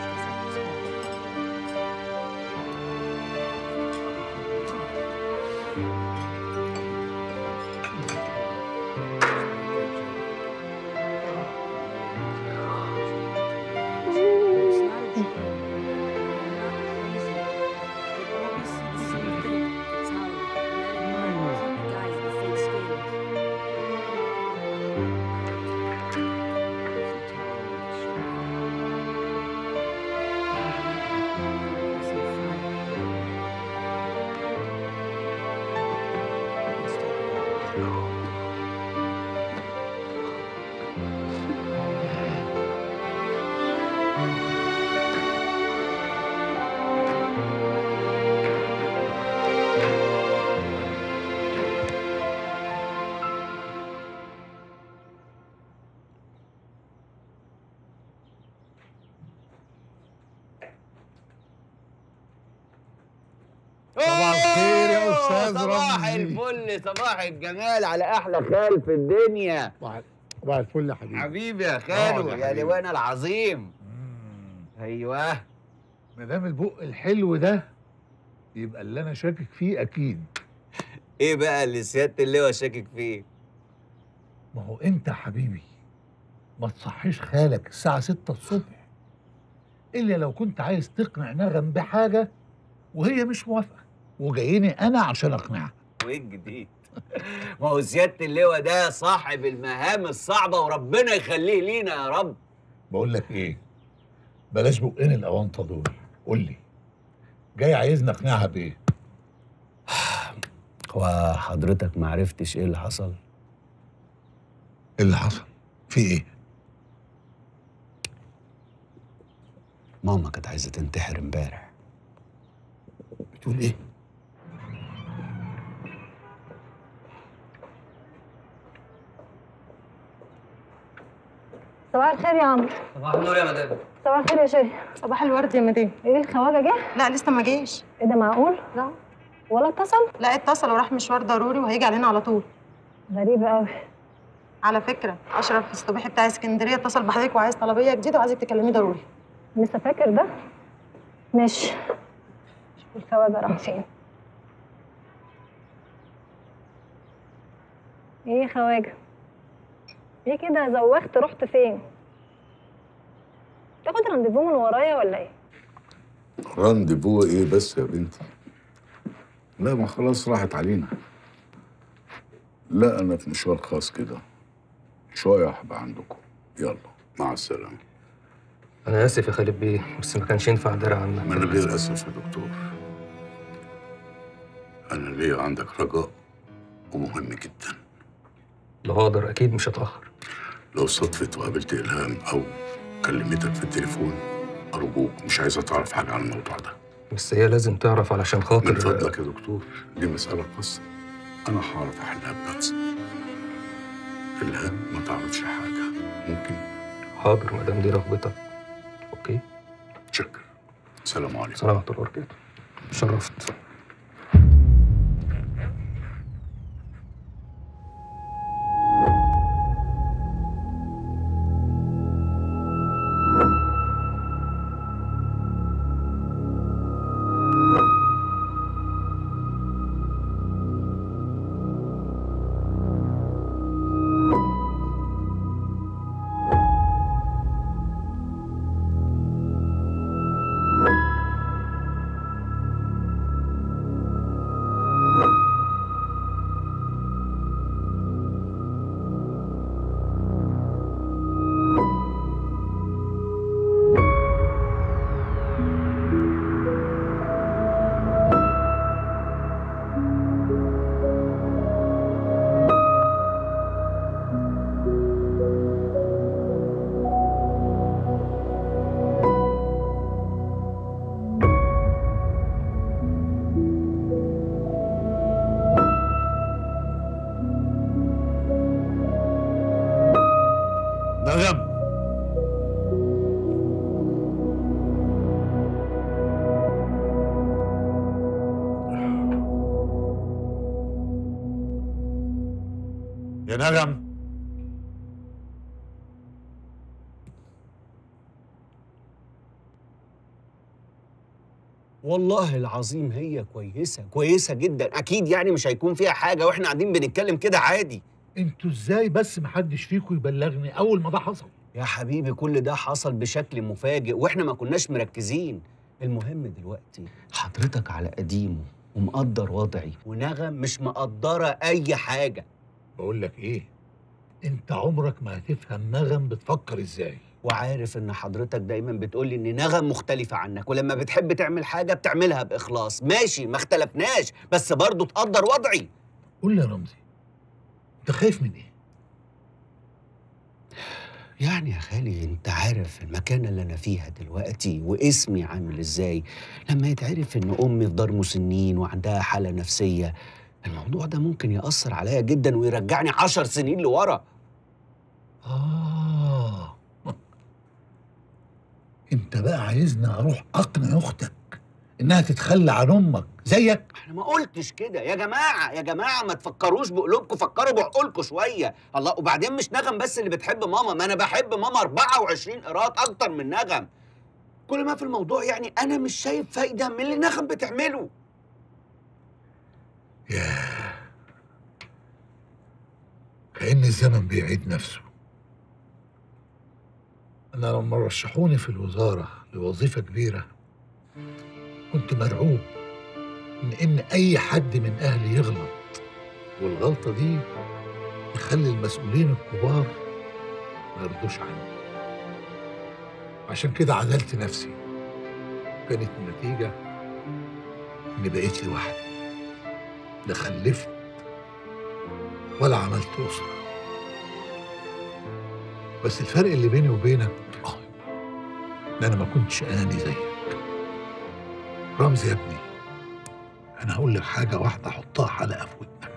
صباح الخير يا استاذ رمزي. صباح الفل، صباح الجمال على احلى خال في الدنيا. صباح الفل يا حبيبي. حبيبي يا خالو يا يا حبيبي. لوانا العظيم. ايوه ما دام البق الحلو ده يبقى اللي انا شاكك فيه اكيد. ايه بقى اللي سياده اللواء شاكك فيه؟ ما هو انت يا حبيبي ما تصحيش خالك الساعه ستة الصبح الا لو كنت عايز تقنع نغم بحاجه وهي مش موافقه، وجايني انا عشان اقنعها. وايه الجديد؟ ما هو سياده اللواء ده صاحب المهام الصعبه وربنا يخليه لينا يا رب. بقول لك ايه، بلاش بقين الاونطه دول. قول لي جاي عايزني اقنعها بايه؟ هو حضرتك ما عرفتش ايه اللي حصل؟ ايه اللي حصل؟ في ايه؟ ماما كانت عايزه تنتحر امبارح. بتقول ايه؟ صباح الخير يا عمرو. صباح النور يا مدام. صباح الخير يا شيري. صباح الورد يا مدام. ايه الخواجه جه؟ لا لسه ما جاش. ايه ده معقول؟ لا ولا اتصل؟ لا اتصل وراح مشوار ضروري وهيجي علينا على طول. غريبه قوي. على فكره اشرف الصبحي بتاع اسكندريه اتصل بحضرتك وعايز طلبيه جديده وعايزك تكلميه ضروري. لسه فاكر ده؟ ماشي. شوف الخواجه راح فين. ايه يا خواجه؟ ايه كده زوخت رحت فين؟ تاخد رانديفو من ورايا ولا ايه؟ رانديفو ايه بس يا بنتي؟ لا ما خلاص راحت علينا. لا انا في مشوار خاص كده شويه هبقى عندكم. يلا مع السلامه. انا اسف يا خالد بيه بس ما كانش ينفع اداري عنك. من غير اسف يا دكتور. انا ليا عندك رجاء ومهم جدا. لو هقدر اكيد مش هتاخر. لو صدفت وقابلت الهام او كلمتك في التليفون ارجوك مش عايزه تعرف حاجه عن الموضوع ده. بس هي لازم تعرف علشان خاطر. من فضلك يا دكتور دي مساله خاصه انا هعرف احلها بنفسي. الهام ما تعرفش حاجه. ممكن؟ حاضر ما دام دي رغبتك. اوكي. شكرا. سلام عليكم. سلام ورحمه الله وبركاته. شرفت. نغم يا نغم. والله العظيم هي كويسه كويسه جدا اكيد يعني مش هيكون فيها حاجه واحنا قاعدين بنتكلم كده عادي. انتوا ازاي بس محدش فيكم يبلغني اول ما ده حصل؟ يا حبيبي كل ده حصل بشكل مفاجئ واحنا ما كناش مركزين. المهم دلوقتي حضرتك على قديمه ومقدر وضعي ونغم مش مقدره اي حاجه. بقول لك ايه، انت عمرك ما هتفهم نغم بتفكر ازاي. وعارف ان حضرتك دايما بتقولي ان نغم مختلفه عنك ولما بتحب تعمل حاجه بتعملها باخلاص. ماشي ما اختلفناش بس برضه تقدر وضعي. قول لي يا رمزي انت خايف من ايه؟ يعني يا خالي انت عارف المكانة اللي انا فيها دلوقتي واسمي عامل ازاي. لما يتعرف ان امي في دار مسنين وعندها حالة نفسية الموضوع ده ممكن يأثر عليا جدا ويرجعني عشر سنين لورا. آه انت بقى عايزني اروح اقنع اختك انها تتخلى عن امك زيك؟ انا ما قلتش كده يا جماعه يا جماعه ما تفكروش بقلوبكم فكروا بعقولكم شويه. الله وبعدين مش نغم بس اللي بتحب ماما ما انا بحب ماما أربعة وعشرين قيراط اكتر من نغم. كل ما في الموضوع يعني انا مش شايف فايده من اللي نغم بتعمله. ياه كأن الزمن بيعيد نفسه. انا لما رشحوني في الوزاره لوظيفه كبيره كنت مرعوب من ان اي حد من اهلي يغلط والغلطة دي تخلي المسؤولين الكبار ما يرضوش عني. عشان كده عزلت نفسي، كانت النتيجة إني بقيت لوحدي، لا خلفت ولا عملت أسرة. بس الفرق اللي بيني وبينك آه إن أنا ما كنتش أناني زيك. رمزي يا ابني، أنا هقول لك حاجة واحدة حطها حلقة في ودنك.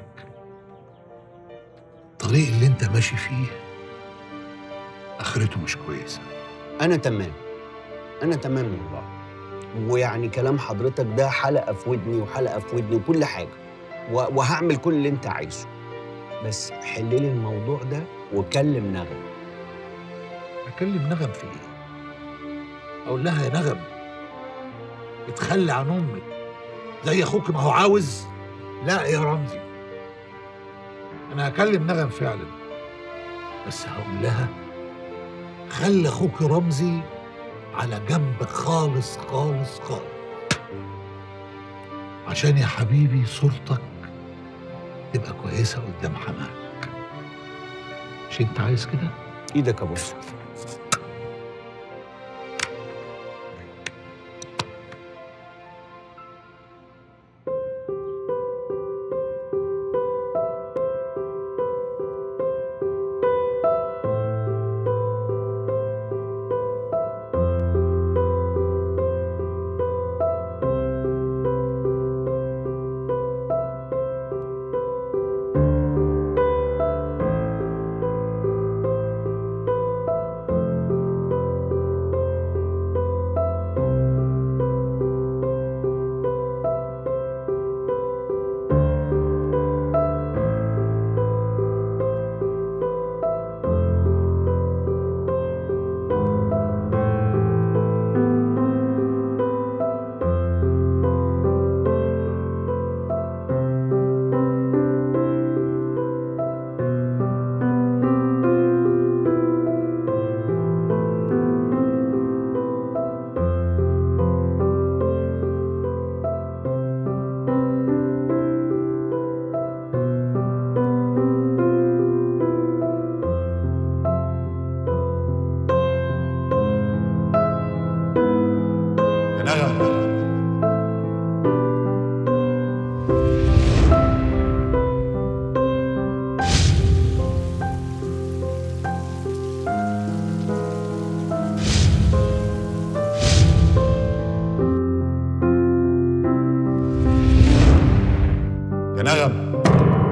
الطريق اللي أنت ماشي فيه آخرته مش كويسة. انا تمام انا تمام من بعض، ويعني كلام حضرتك ده حلقه في ودني وحلقه في ودني وكل حاجه، و- وهعمل كل اللي انت عايزه، بس حل لي الموضوع ده وكلم نغم. أكلم نغم في إيه؟ أقول لها يا نغم اتخلي عن أمك زي أخوك ما هو عاوز؟ لا يا رمزي، أنا هكلم نغم فعلا، بس هقول لها خلي أخوك رمزي على جنب خالص خالص خالص، عشان يا حبيبي صورتك تبقى كويسة قدام حماك. مش أنت عايز كده؟ إيدك يا بص. يا نغم،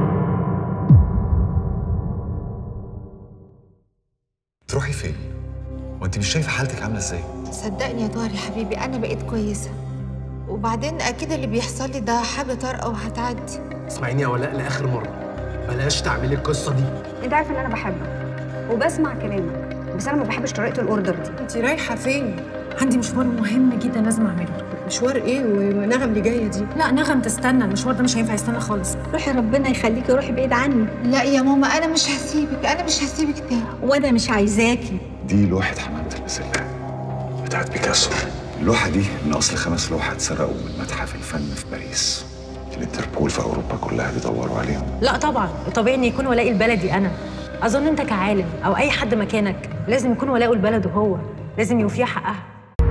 تروحي فين؟ وانت مش شايفه حالتك عامله ازاي؟ صدقني يا طارق يا حبيبي انا بقيت كويسه، وبعدين اكيد اللي بيحصل لي ده حاجه طارئه وهتعدي. اسمعيني يا ولاء لاخر مره، بلاش تعملي القصه دي. انت عارف ان انا بحبك وبسمع كلامك، بس انا ما بحبش طريقه الاوردر دي. انت رايحه فين؟ عندي مشوار مهم جدا لازم اعمله. مشوار ايه ونغم اللي جايه دي؟ لا نغم تستنى، المشوار ده مش هينفع يستنى خالص. روحي ربنا يخليكي، روحي بعيد عني. لا يا ماما انا مش هسيبك، انا مش هسيبك تاني. وانا مش عايزاكي. دي لوحة حمامة المسلة بتاعت بيكاسو. اللوحة دي من أصل خمس لوحات اتسرقوا من متحف الفن في باريس. الانتربول في أوروبا كلها بيدوروا عليهم. لا طبعا، طبيعي ان يكون ولائي البلدي انا. اظن انت كعالم او اي حد مكانك لازم يكون ولاؤه البلد، وهو لازم يوفيها حقها.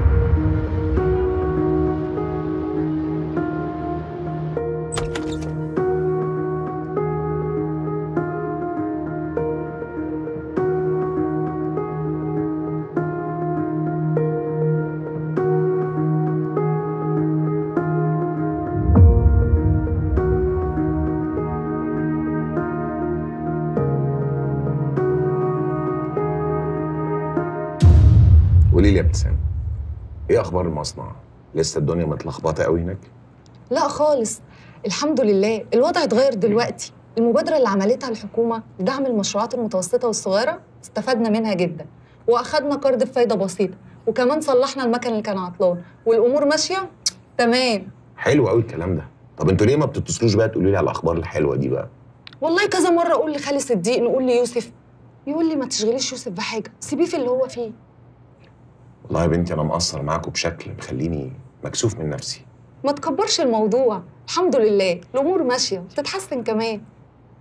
قولي لي يا ابتسام، ايه اخبار المصنع؟ لسه الدنيا متلخبطه قوي هناك؟ لا خالص، الحمد لله الوضع اتغير دلوقتي. المبادرة اللي عملتها الحكومة دعم المشروعات المتوسطة والصغيرة استفدنا منها جدا، واخدنا قرض بفايدة بسيطة، وكمان صلحنا المكن اللي كان عطلان، والامور ماشية تمام. حلو قوي الكلام ده. طب انتوا ليه ما بتتصلوش بقى تقولوا لي على الاخبار الحلوه دي بقى؟ والله كذا مرة اقول لخالد صديق نقول ليوسف، يقول لي ما تشغليش يوسف بحاجة، سيبيه في اللي هو فيه. والله يا بنتي انا مقصر معاكم بشكل مخليني مكسوف من نفسي. ما تكبرش الموضوع، الحمد لله الامور ماشية بتتحسن كمان.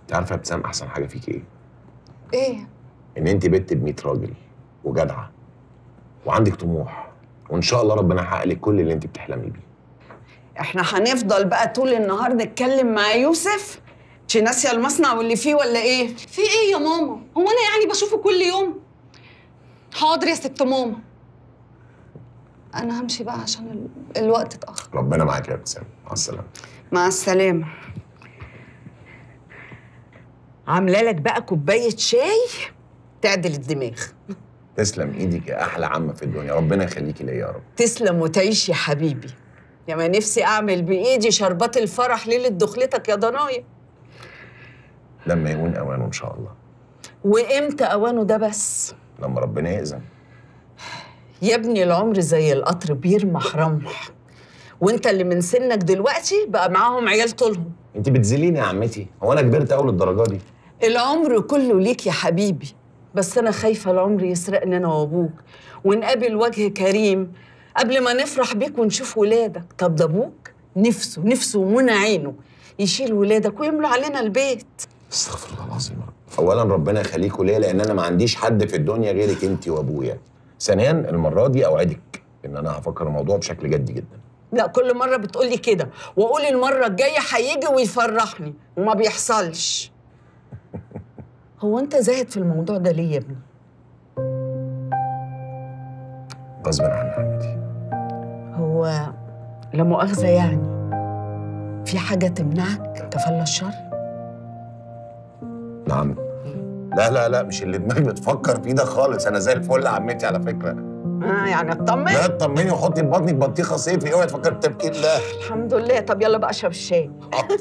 انت عارفه يا ابتسام احسن حاجه فيك ايه؟ ايه؟ ان انت بنت ب مية راجل وجدعه وعندك طموح، وان شاء الله ربنا يحقق لك كل اللي انت بتحلمي بيه. احنا هنفضل بقى طول النهار نتكلم مع يوسف؟ انت ناسيه المصنع واللي فيه ولا ايه؟ في ايه يا ماما؟ هو انا يعني بشوفه كل يوم؟ حاضر يا ست ماما. انا همشي بقى عشان ال... الوقت اتاخر. ربنا معاك يا ابتسام، مع السلامه. مع السلامه. عامله لك بقى كوبايه شاي تعدل الدماغ. تسلم ايدك يا احلى عمه في الدنيا، ربنا يخليكي ليا يا رب. تسلم وتعيش يا حبيبي. يا ما نفسي اعمل بايدي شربات الفرح ليله دخلتك يا ضنايا. لما يكون اوانه ان شاء الله. وامتى اوانه ده بس؟ لما ربنا يأذن. يا ابني العمر زي القطر بيرمح رمح، وانت اللي من سنك دلوقتي بقى معاهم عيال طولهم. انت بتذليني يا عمتي، هو انا كبرت قوي للدرجه دي؟ العمر كله ليك يا حبيبي، بس انا خايفه العمر يسرقني انا وابوك ونقابل وجه كريم قبل ما نفرح بيك ونشوف ولادك. طب ده ابوك نفسه نفسه ومنى عينه يشيل ولادك ويملوا علينا البيت. استغفر الله العظيم يا رب. اولا ربنا يخليكوا ليا، لان انا ما عنديش حد في الدنيا غيرك انت وابويا. ثانيا المره دي اوعدك ان انا هفكر الموضوع بشكل جدي جدا. لا كل مره بتقولي كده، واقول المره الجايه هيجي ويفرحني وما بيحصلش. هو انت زاهد في الموضوع ده ليه يا ابني؟ غصب عني يا عمتي. هو لا مؤاخذه يعني في حاجه تمنعك تفلى الشر؟ نعم. لا لا لا، مش اللي دماغي بتفكر فيه ده خالص، انا زي الفل يا عمتي على فكره. اه يعني اطمن؟ لا اطمني وحطي في بطنك بطيخه صيفي، اوعي تفكري بتفكير لا. الحمد لله. طب يلا بقى اشرب الشاي.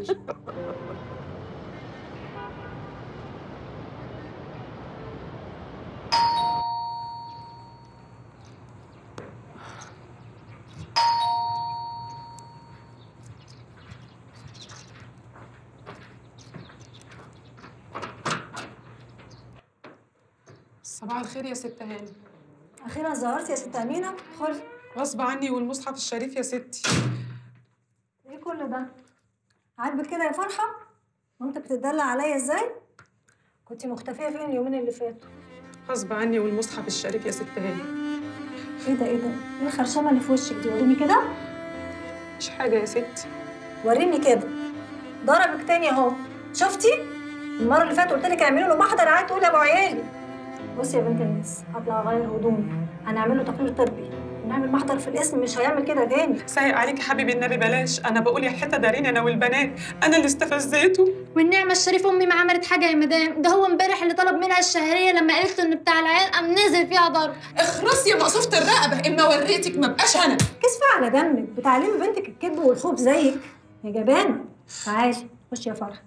صباح الخير يا ست هاني. اخيرا ظهرتي يا ست امينه. خدي. غصب عني والمصحف الشريف يا ستي. ايه كل ده؟ عاجبك كده يا فرحه؟ وانت بتدلع عليا ازاي؟ كنت مختفيه فين اليومين اللي فاتوا؟ غصب عني والمصحف الشريف يا ست هاني. ايه ده ايه ده؟ ايه الخرشمه اللي في وشك دي؟ وريني كده. مش حاجه يا ستي. وريني كده. ضربك تاني اهو. شفتي؟ المره اللي فاتت قلت لك اعملي له محضر عاد تقولي يا ابو عيالي. بصي يا بنت الناس، هطلع اغير هدومي، هنعمل له تقرير طبي ونعمل محضر في الاسم، مش هيعمل كده تاني. سايق عليك يا حبيبي النبي بلاش، انا بقول يا حته داريني انا والبنات، انا اللي استفزيته. والنعمه الشريفه امي ما عملت حاجه يا مدام، ده هو امبارح اللي طلب منها الشهريه لما قالت له ان بتاع العيال قام نزل فيها ضرب. اخرسي يا مقصوفه الرقبه، اما وريتك ما بقاش انا. كسفه على دمك، بتعلمي بنتك الكذب والخوف زيك يا جبانه. تعالي خشي يا فرحه.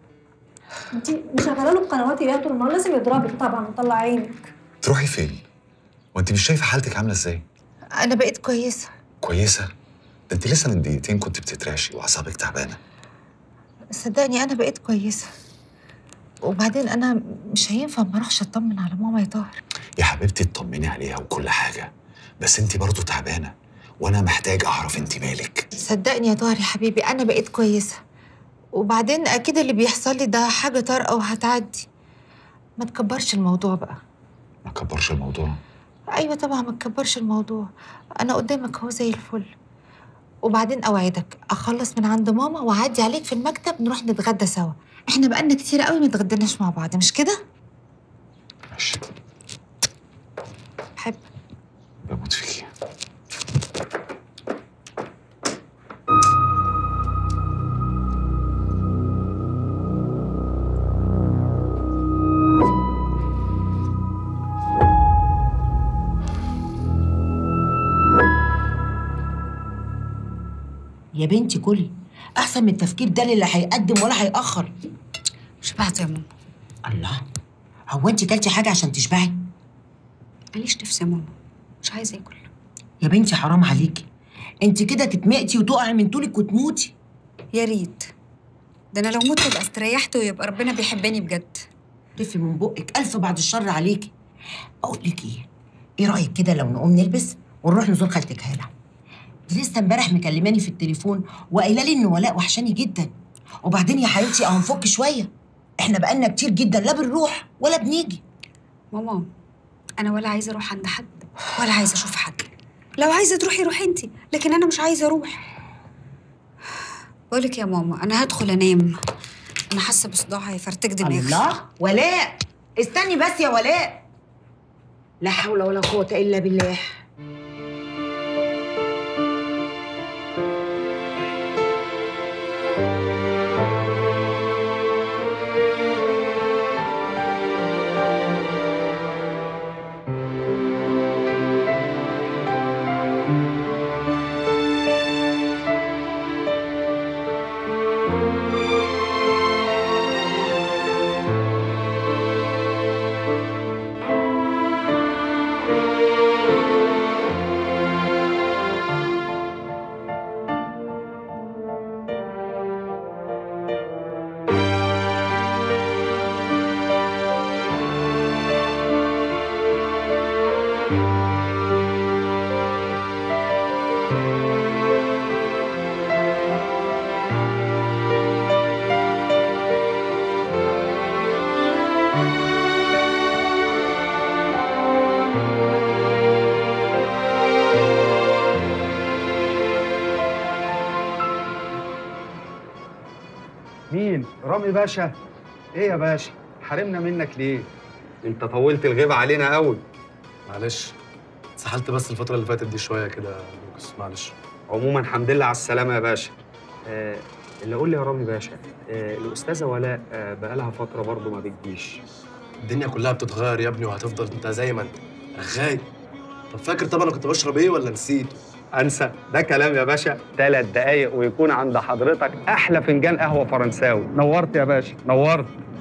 انت مشغله له بقنوات ايه طول النهار؟ لازم يضربك طبعا ويطلع عينك. تروحي فين؟ وانت مش شايفه حالتك عامله ازاي؟ انا بقيت كويسه. كويسه؟ ده انت لسه من دقيقتين كنت بتترعشي واعصابك تعبانه. صدقني انا بقيت كويسه، وبعدين انا مش هينفع ما اروحش اطمن على ماما يا طاهر. يا حبيبتي اطمني عليها وكل حاجه، بس انت برضو تعبانه وانا محتاج اعرف انت مالك. صدقني يا طاهر يا حبيبي انا بقيت كويسه، وبعدين اكيد اللي بيحصل لي ده حاجه طارئه وهتعدي. ما تكبرش الموضوع بقى. ما تكبرش الموضوع؟ ايوه طبعا ما تكبرش الموضوع، انا قدامك اهو زي الفل. وبعدين اوعدك اخلص من عند ماما واعدي عليك في المكتب نروح نتغدى سوا، احنا بقالنا كتير قوي ما اتغديناش مع بعض، مش كده؟ ماشي. بحب. بموت فيكي. يا بنتي كلي احسن من التفكير ده اللي هيقدم ولا هيأخر. شبعت يا ماما. الله، هو انت كلتي حاجه عشان تشبعي؟ ماليش نفس يا ماما، مش عايزه اكل. يا بنتي حرام عليكي، انت كده تتمقتي وتقعي من طولك وتموتي. يا ريت، ده انا لو مت ابقى استريحت ويبقى ربنا بيحبني بجد. لفي من بقك، الف بعد الشر عليكي. اقول لك ايه، ايه رايك كده لو نقوم نلبس ونروح نزور خالتك هاله؟ دي لسه امبارح مكلماني في التليفون وقايله لي ان ولاء وحشاني جدا. وبعدين يا حبيبتي اهو نفك شويه. احنا بقالنا كتير جدا لا بنروح ولا بنيجي. ماما انا ولا عايزه اروح عند حد ولا عايزه اشوف حد. لو عايزه تروحي روحي انت، لكن انا مش عايزه اروح. بقولك يا ماما انا هدخل انام، انا حاسه بصداع هيفرتك دماغي. الله ولاء، استني بس يا ولاء. لا حول ولا قوه الا بالله. مين؟ رامي باشا؟ ايه يا باشا؟ حرمنا منك ليه؟ انت طولت الغيبة علينا قوي. معلش اتسحلت بس الفترة اللي فاتت دي شوية كده يا لوكس، معلش. عموما الحمد لله على السلامة يا باشا. آه اللي قول لي يا رامي باشا، آه الأستاذة ولاء آه بقالها فترة برضه ما بتجيش. الدنيا كلها بتتغير يا ابني وهتفضل انت زي ما انت رغاي. طب فاكر طبعا انا كنت بشرب ايه ولا نسيت؟ انسى ده كلام يا باشا. ثلاث دقايق ويكون عند حضرتك احلى فنجان قهوه فرنساوي. نورت يا باشا، نورت.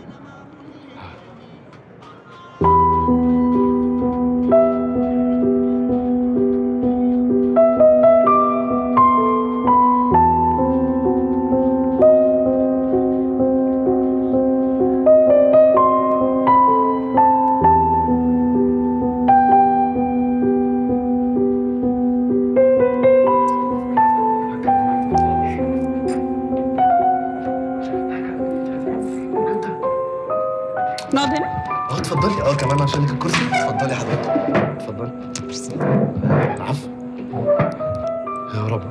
نقعد هنا؟ اه اتفضلي. اه كمان عشان لك الكرسي. اتفضلي يا حضرتك، اتفضلي. ميرسي. العفو. يا رب.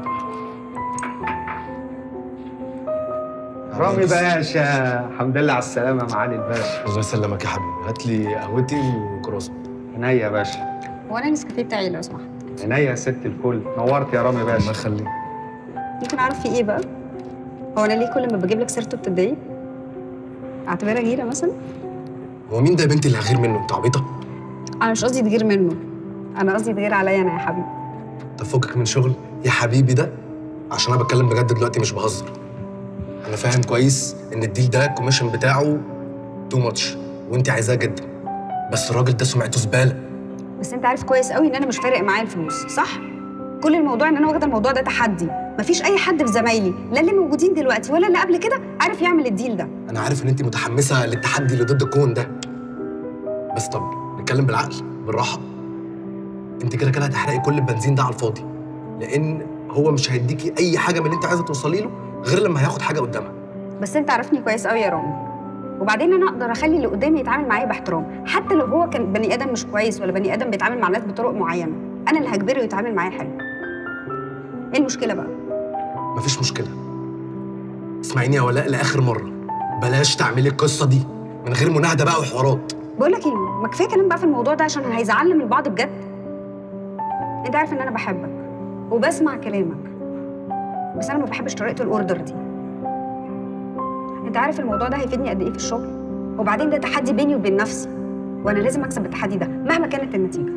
رامي باشا، الحمد لله على السلامه يا معالي الباشا. الله يسلمك يا حبيبي. هات لي قهوتي وكرواسون. عينيا يا باشا. هو انا النسكافيه بتاعي لو سمحت؟ عينيا يا ست الكل. نورت يا رامي باشا. الله يخليك. ممكن اعرف في ايه بقى؟ هو انا ليه كل ما بجيب لك سيرته بتتضايق؟ اعتبرها غيره مثلا؟ هو مين ده يا بنتي اللي هغير منه؟ انت عبيطه؟ انا مش قصدي تغير منه، انا قصدي تغير عليا انا يا حبيبي. طب فكك من شغل يا حبيبي ده، عشان انا بتكلم بجد دلوقتي مش بهزر. انا فاهم كويس ان الديل ده الكوميشن بتاعه تو ماتش وانت عايزاه جدا، بس الراجل ده سمعته زباله. بس انت عارف كويس قوي ان انا مش فارق معايا الفلوس، صح؟ كل الموضوع ان انا واخده الموضوع ده تحدي. مفيش اي حد في زمايلي لا اللي موجودين دلوقتي ولا اللي قبل كده عارف يعمل الديل ده. انا عارف ان انت متحمسه للتحدي اللي ضد الكون ده، بس طب نتكلم بالعقل بالراحه. انت كده كده هتحرقي كل البنزين ده على الفاضي، لان هو مش هيديكي اي حاجه من اللي انت عايزه توصلي له غير لما هياخد حاجه قدامها. بس انت عارفني كويس قوي يا رامي، وبعدين انا اقدر اخلي اللي قدامي يتعامل معايا باحترام، حتى لو هو كان بني ادم مش كويس ولا بني ادم بيتعامل مع الناس بطرق معينه، انا اللي هجبره يتعامل معايا حلو. ايه المشكله بقى؟ مفيش مشكله. اسمعيني يا ولاء لاخر مره، بلاش تعملي القصه دي من غير مناهده بقى وحوارات. بقول لك ايه، ما كفايه كلام بقى في الموضوع ده عشان هيزعلنا من بعض بجد. انت عارف ان انا بحبك وبسمع كلامك، بس انا ما بحبش طريقه الاوردر دي. انت عارف الموضوع ده هيفيدني قد ايه في الشغل، وبعدين ده تحدي بيني وبين نفسي، وانا لازم اكسب التحدي ده مهما كانت النتيجه.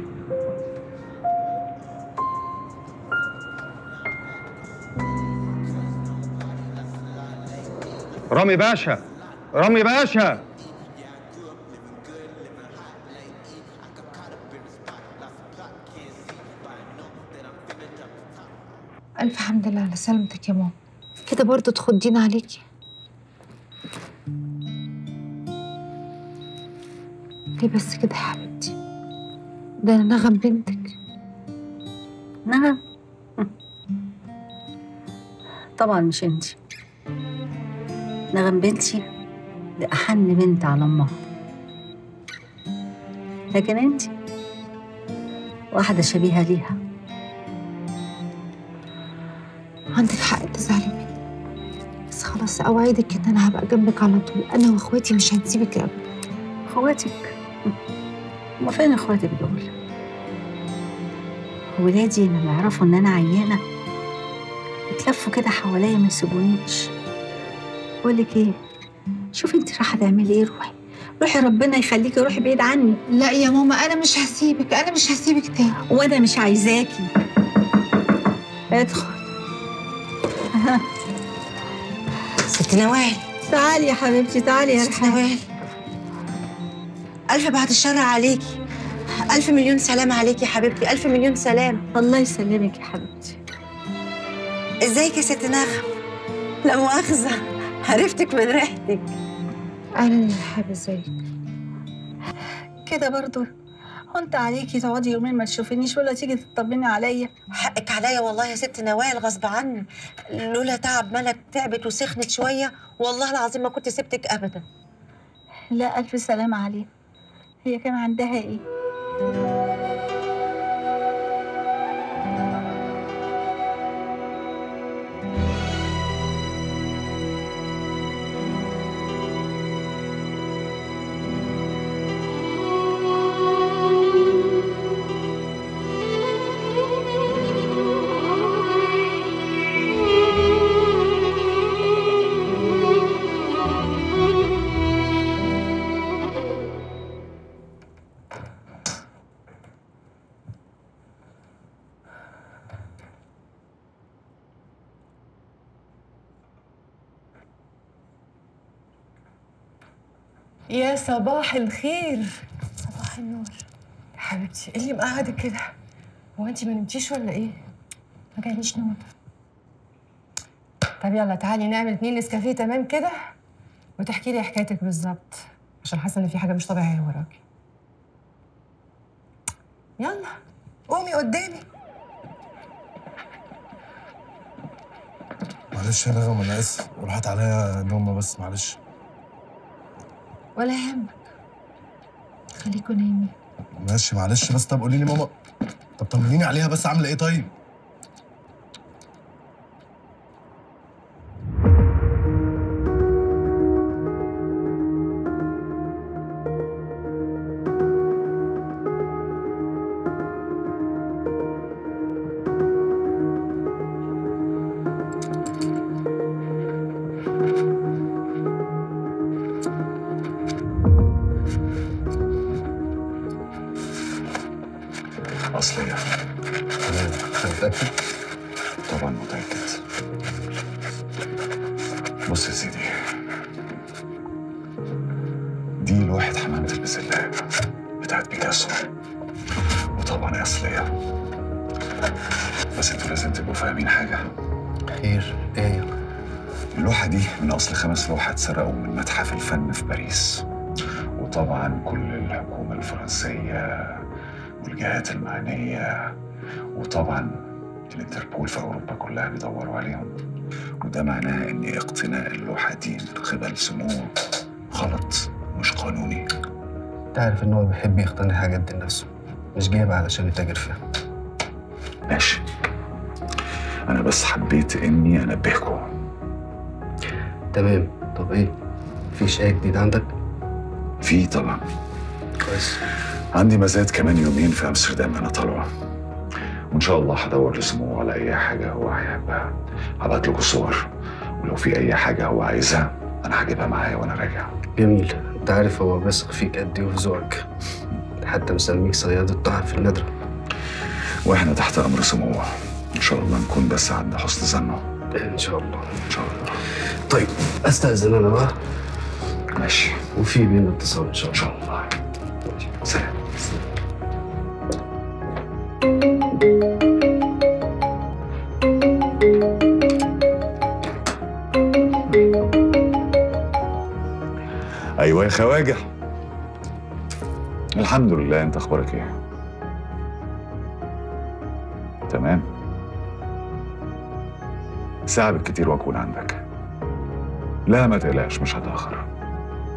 رامي باشا، رامي باشا. ألف حمد لله على سلامتك يا ماما. كده برضه تخضين عليكي. ليه بس كده يا حبيبتي؟ ده أنا نغم بنتك. نغم؟ طبعا مش انتي. نغم بنتي دي أحن بنت على أمها. لكن أنت واحدة شبيهة ليها. عندك حق تزعلي مني، بس خلاص اوعدك ان انا هبقى جنبك على طول، انا واخواتي مش هنسيبك ابدا. اخواتك؟ هما فين اخواتك دول؟ ولادي لما يعرفوا ان انا عيانه يتلفوا كده حواليا ما يسيبونيش. بقول لك ايه، شوفي انت رايحه تعملي ايه، روحي روحي ربنا يخليكي، روحي بعيد عني. لا يا ماما انا مش هسيبك، انا مش هسيبك تاني. وانا مش عايزاكي. ادخل. ست نوال، تعالي يا حبيبتي، تعالي يا ست نوال. ألف بعد الشر عليكي، ألف مليون سلام عليكي يا حبيبتي، ألف مليون سلام. الله يسلمك يا حبيبتي. ازيك يا ست نغم؟ لا مؤاخذة، عرفتك من ريحتك. أهلا يا حبيبي، ازيك؟ كده برضو هونت عليكي تقعدي يومين ما تشوفينيش ولا تيجي تطمني عليا؟ حقك عليا والله يا ست نوال، غصب عني. لولا تعب ملك تعبت وسخنت شوية والله العظيم ما كنت سبتك أبدا. لا ألف سلامة عليها. هي كان عندها إيه؟ يا صباح الخير. صباح النور يا حبيبتي. ايه اللي مقعدك كده؟ هو انت ما نمتيش ولا ايه؟ ما جاليش نوم. طب يلا تعالي نعمل اتنين نسكافيه تمام كده وتحكي لي حكايتك بالظبط، عشان حاسه ان في حاجه مش طبيعيه وراكي. يلا قومي قدامي. معلش يا نغم، انا اسف وراحت عليا نومه بس، معلش. ولا يهمك، خليكوا نايمين. ماشي معلش، بس طب قولي لي ماما، طب طمنيني عليها بس، عامله ايه طيب؟ أصلية. تمام، أنت متأكد؟ طبعا متأكد. بص يا سيدي، دي لوحة حمامة البسلة بتاعت بيكاسو، وطبعا هي أصلية. بس انتوا لازم تبقوا فاهمين حاجة. خير، ايه؟ اللوحة دي من أصل خمس لوحات اتسرقوا من متحف الفن في باريس، وطبعا كل الحكومة الفرنسية والجهات المعنية وطبعا الانتربول في أوروبا كلها بيدوروا عليهم، وده معناه إن اقتناء اللوحة دي من قبل سموه غلط مش قانوني. انت عارف ان هو بيحب يقتني حاجات لنفسه، مش جايب علشان يتاجر فيها. ماشي، أنا بس حبيت إني أنبهكم. تمام. طب ايه؟ مفيش أي جديد عندك؟ في طبعا. كويس. عندي مزاد كمان يومين في أمستردام أنا طالعة، وإن شاء الله هدور لسموه على أي حاجة هو هيحبها. هبعت لكم صور، ولو في أي حاجة هو عايزها أنا هجيبها معايا وأنا راجع. جميل. انت عارف هو بيثق فيك قد ايه وفي ذوقك، حتى مسميك صياد التحف النادرة. وإحنا تحت أمر سموه، إن شاء الله نكون بس عند حسن ظنه. إن شاء الله. إن شاء الله. طيب أستأذن أنا بقى. ماشي. وفي بينا اتصال إن شاء الله. إن شاء الله. سلام. أيوة يا خواجة. الحمد لله، أنت أخبارك إيه؟ تمام؟ ساعة بالكتير وأكون عندك. لا ما تقلقش، مش هتأخر.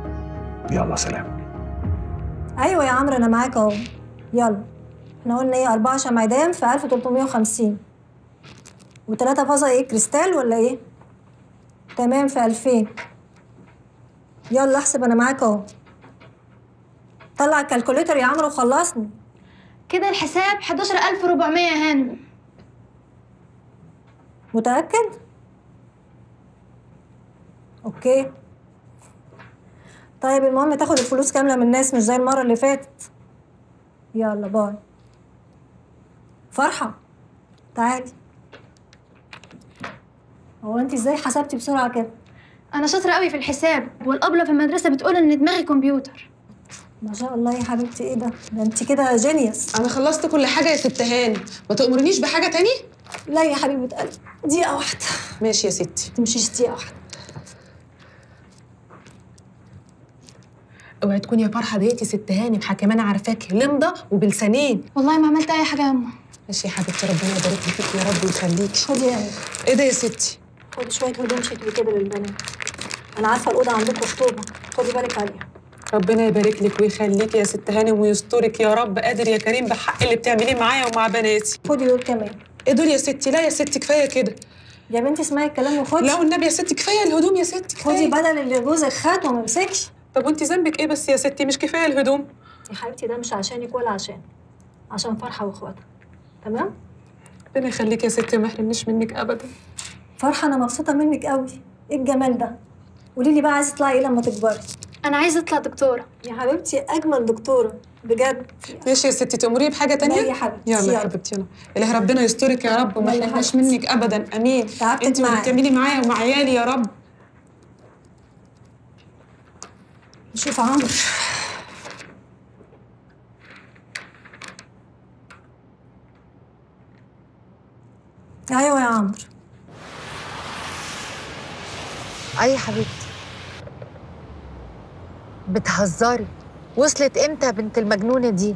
يلا سلام. ايوه يا عمرو انا معاك اهو. يلا احنا قلنا ايه؟ أربعة شمعدان في ألف وتلتمية وخمسين وثلاثة فازة ايه كريستال ولا ايه؟ تمام في ألفين. يلا احسب انا معاك اهو. طلع الكالكوليتر يا عمرو وخلصني. كده الحساب حداشر ألف وأربعمية يا هند. متأكد؟ اوكي. طيب المهم تاخد الفلوس كاملة من الناس مش زي المرة اللي فاتت. يلا باي. فرحة تعالي. هو انت ازاي حسبتي بسرعة كده؟ انا شاطره قوي في الحساب، والابله في المدرسه بتقول ان دماغي كمبيوتر. ما شاء الله يا حبيبتي. ايه ده؟ ده انت كده جينيوس. انا خلصت كل حاجه يا ست هاني، ما تأمرنيش بحاجه تاني؟ لا يا حبيبه قلبي، دقيقه واحده. ماشي يا ستي. تمشيش دقيقه واحده. اوعي تكوني يا فرحه ضايقتي ست هاني، محاكمه انا عارفاكي لمضه وبلسانين. والله ما عملت اي حاجه يا امه. ماشي يا حبيبتي، ربنا يبارك لك فيك يا رب ويخليكي. خدي يا ايه؟ ايه ده يا ستي؟ خدي شويه هدوم شكل كده للبنات. انا عارفه الاوضه عندكم خطوبه، خدي بالك عليها. ربنا يبارك لك ويخليكي يا ست هاني ويسترك يا رب، قادر يا كريم بحق اللي بتعمليه معايا ومع بناتي. خدي دول كمان. ايه دول يا ستي؟ لا يا ستي كفايه كده. يا بنتي اسمعي الكلام وخدي. لا والنبي يا ستي كفايه الهدوم يا ستي كفايه. خدي بدل اللي جوزك خده ما امسكش. طب وانت ذنبك ايه بس يا ستي؟ مش كفايه الهدوم؟ يا حبيبتي ده مش عشانك ولا عشان عشان فرحه واخواتها. تمام؟ ربنا يخليكي يا ستي وما يحرمنيش منك ابدا. فرحه انا مبسوطه منك قوي. ايه الجمال ده؟ قولي لي بقى عايزه تطلعي ايه لما تكبري؟ انا عايزه اطلع دكتوره. يا حبيبتي اجمل دكتوره بجد. ماشي يا ستي، تأمريه بحاجه تانية؟ لا يا حبيبتي. يلا يا حبيبتي يلا. اله ربنا يسترك يا رب وما يحرمناش منك ابدا. امين. تعبتك انت اللي معايا. بتعملي معايا ومع عيالي يا رب. شوف عمرو، ايوه يا عمرو. اي حبيبتي، بتهزري؟ وصلت امتى يا بنت المجنونه دي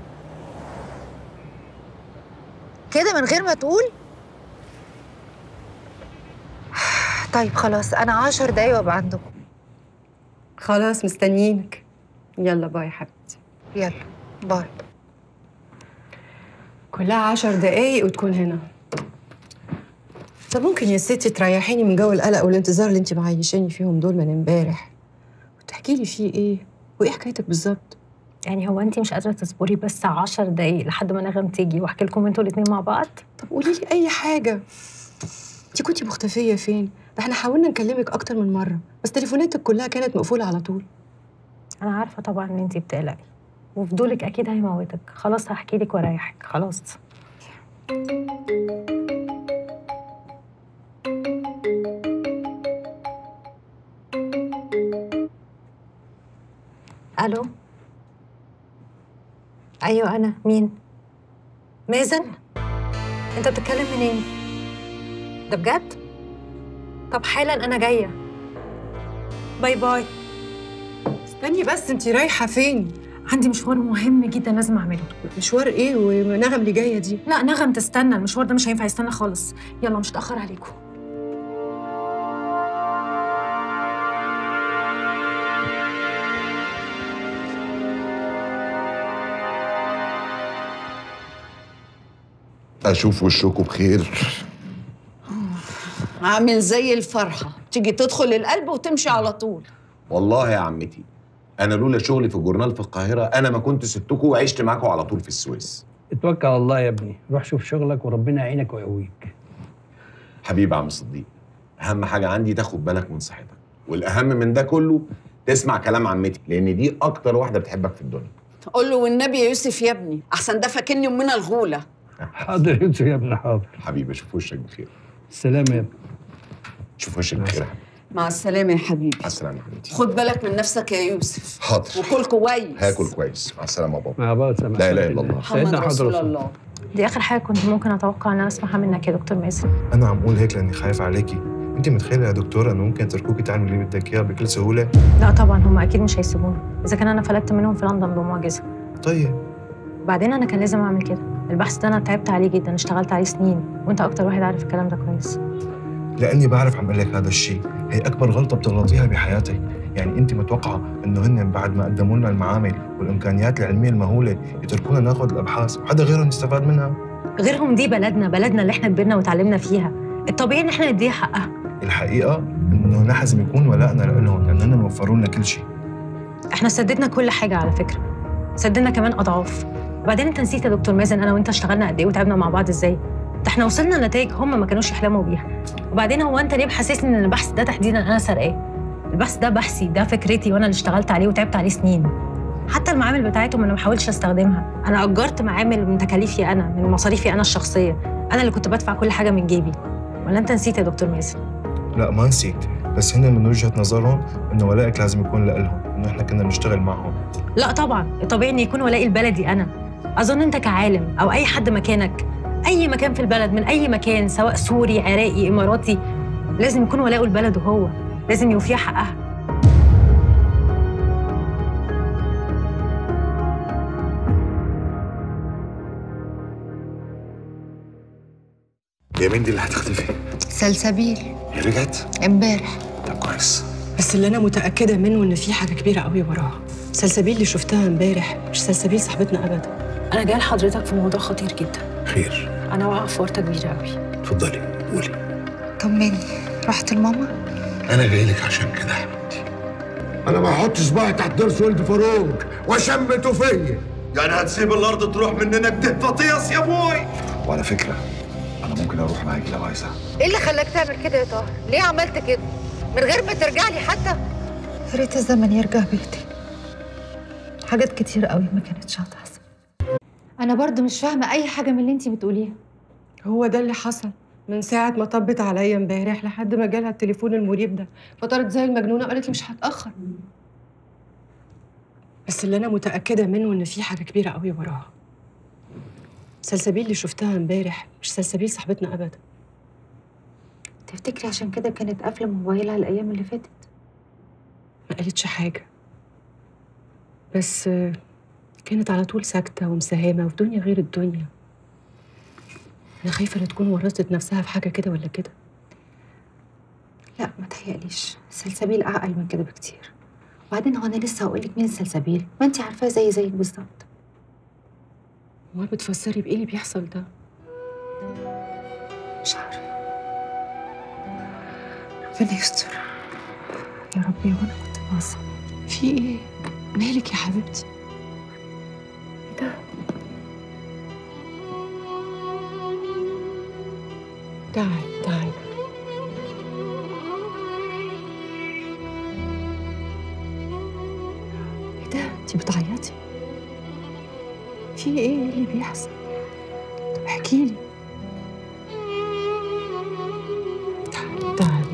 كده من غير ما تقول؟ طيب خلاص، انا عشر دقايق وابقى عندكم. خلاص مستنيينك. يلا باي يا حبيبتي. يلا باي. كلها عشر دقايق وتكون هنا. طب ممكن يا ستي تريحيني من جو القلق والانتظار اللي انت معيشاني فيهم دول من امبارح، وتحكي لي فيه ايه وايه حكايتك بالظبط؟ يعني هو انت مش قادره تصبري بس عشر دقايق لحد ما نغم تيجي واحكي لكم انتوا الاثنين مع بعض؟ طب قولي لي اي حاجه. انت كنتي مختفيه فين؟ ده احنا حاولنا نكلمك اكتر من مره بس تليفوناتك كلها كانت مقفوله على طول. انا عارفه طبعا ان انت بتقلقي وفضولك اكيد هيموتك. خلاص هحكي لك واريحك. خلاص. الو. ايوه انا. مين؟ مازن؟ انت بتتكلم منين؟ ده بجد؟ طب حالا انا جايه. باي باي. استني بس، انت رايحه فين؟ عندي مشوار مهم جدا لازم اعمله. مشوار ايه ونغم اللي جايه دي؟ لا نغم تستنى، المشوار ده مش هينفع يستنى خالص. يلا مش هتاخر عليكم. اشوف وشكم بخير. عامل زي الفرحه، تيجي تدخل القلب وتمشي على طول. والله يا عمتي انا لولا شغلي في الجورنال في القاهره انا ما كنت سبتكم وعشت معاكم على طول في السويس. اتوكل على الله يا ابني، روح شوف شغلك وربنا يعينك ويقويك. حبيبي عم صديق، اهم حاجه عندي تاخد بالك من صحتك، والاهم من ده كله تسمع كلام عمتي لان دي اكتر واحده بتحبك في الدنيا. قول له والنبي يا يوسف يا ابني، احسن ده فاكني امنا الغوله. حاضر يا يوسف يا ابني حاضر. حبيبي اشوف وشك بخير. السلام يا ابني. شوف وشك بخير يا حبيبي. مع السلامه يا حبيبي. مع السلامه يا حبيبتي. خد بالك من نفسك يا يوسف. حاضر. وكل كويس. هاكل كويس. مع السلامه يا بابا. مع بعض. سلام. لا اله الا الله. محمد رسول الله. دي اخر حاجه كنت ممكن اتوقع ان انا اسمعها منك يا دكتور مازن. انا عم اقول هيك لاني خايف عليكي. انت متخيله يا دكتوره انه ممكن تركوكي تعملي اللي بدك اياه بكل سهوله؟ لا طبعا هم اكيد مش هيسيبوني اذا كان انا فلتت منهم في لندن بمعجزه. طيب بعدين انا كان لازم اعمل كده. البحث ده انا تعبت عليه جدا، اشتغلت عليه سنين، وانت اكتر واحد عارف الكلام ده كويس. لاني بعرف عم اقول لك هذا الشيء، هي اكبر غلطه بتغلطيها بحياتك. يعني انت متوقعه انه هن بعد ما قدموا لنا المعامل والامكانيات العلميه المهوله يتركونا ناخذ الابحاث وحدا غيرهم يستفاد منها؟ غيرهم دي بلدنا، بلدنا اللي احنا كبرنا وتعلمنا فيها، الطبيعي ان احنا نديها حقها. الحقيقه انه نحن لازم يكون ولائنا لهم لانهم وفروا لنا كل شيء. احنا سددنا كل حاجه على فكره، سددنا كمان اضعاف. وبعدين انت نسيت يا دكتور مازن انا وانت اشتغلنا قد ايه وتعبنا مع بعض ازاي؟ ده احنا وصلنا لنتائج هم ما كانوش يحلموا بيها. وبعدين هو انت ليه محسسني ان البحث ده تحديدا انا سرقاه؟ البحث ده بحثي، ده فكرتي وانا اللي اشتغلت عليه وتعبت عليه سنين. حتى المعامل بتاعتهم انا ما حاولتش استخدمها، انا اجرت معامل من تكاليفي انا، من مصاريفي انا الشخصيه، انا اللي كنت بدفع كل حاجه من جيبي. ولا انت نسيت يا دكتور مازن؟ لا ما نسيت، بس هن من وجهه نظرهم انه ولائك لازم يكون لهم، انه احنا كنا بنشتغل معهم. لا طبعا، الطبيعي ان يكون ولائي البلدي انا. اظن انت كعالم او اي حد مكانك، اي مكان في البلد من اي مكان سواء سوري عراقي اماراتي، لازم يكون ولاؤه لبلده هو، لازم يوفيها حقها. يا مين دي اللي هتختفي؟ سلسبيل. هي رجعت؟ امبارح. طب كويس. بس اللي انا متاكده منه ان في حاجه كبيره قوي وراها. سلسبيل اللي شفتها امبارح مش سلسبيل صاحبتنا ابدا. انا جايه لحضرتك في موضوع خطير جدا. خير. انا واقعه في ورطه كبيره قوي. اتفضلي قولي. طمني، رحت لماما؟ انا جاي لك عشان كده يا حبيبتي. انا ما احطش صباعي تحت ضرس ولد فاروق وشمته فيا. يعني هتسيب الارض تروح مننا كده فطيس يا ابوي؟ وعلى فكره انا ممكن اروح معاكي لو عايزه. ايه اللي خلاك تعمل كده يا طاهر؟ ليه عملت كده؟ من غير ما ترجع لي حتى؟ يا ريت الزمن يرجع بيتي. حاجات كتير قوي ما كانتش هتحصل. انا برضو مش فاهمه اي حاجه من اللي انتي بتقوليها. هو ده اللي حصل من ساعه ما طبت عليا امبارح لحد ما جالها التليفون المريب ده، فطرت زي المجنونه قالت لي مش هتاخر. بس اللي انا متاكده منه ان في حاجه كبيره قوي وراها. سلسبيل اللي شفتها امبارح مش سلسبيل صاحبتنا ابدا. تفتكري عشان كده كانت قافله موبايلها الايام اللي فاتت؟ ما قالتش حاجه، بس كانت على طول ساكته ومساهمه وفي دنيا غير الدنيا. انا خايفه لا تكون ورطت نفسها في حاجه كده ولا كده. لا ما تهيأليش، سلسبيل اعقل من كده بكتير. وبعدين هو انا لسه هقول لك مين سلسبيل؟ ما انت عارفاه زي زيك بالظبط. امال بتفسري بايه اللي بيحصل ده؟ مش عارفه. ربنا يستر يا ربي. وانا كنت ناقصه. في ايه؟ مالك يا حبيبتي؟ ايه ده؟ تعالي تعالي. ايه ده؟ انتي بتعيطي؟ في ايه؟ ايه اللي بيحصل؟ طب احكي لي. تعالي تعالي.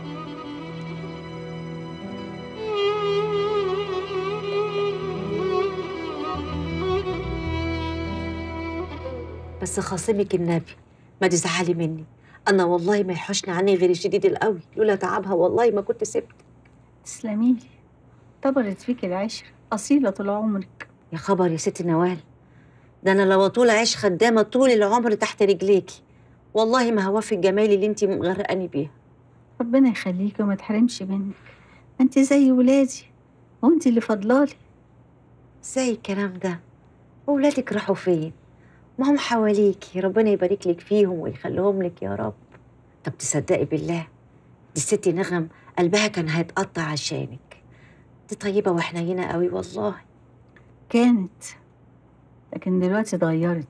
بس خاصمك النبي ما تزعلي مني، انا والله ما يحوشني عني غير الشديد القوي، لولا تعبها والله ما كنت سبت. تسلمي لي، طبرت فيكي العشرة، أصيلة طول عمرك. يا خبر يا ست نوال، ده انا لو طول عيش خدامه طول العمر تحت رجليكي، والله ما هوافي الجمال اللي انت مغرقاني بيها. ربنا يخليكي وما تحرمش منك، انت زي ولادي وانت اللي فضلالي. زي الكلام ده؟ وولادك راحوا فين؟ ما هم حواليكي، ربنا يبارك لك فيهم ويخليهم لك يا رب. طب تصدقي بالله دي الست نغم قلبها كان هيتقطع عشانك، دي طيبه وحنينه قوي والله. كانت، لكن دلوقتي اتغيرت.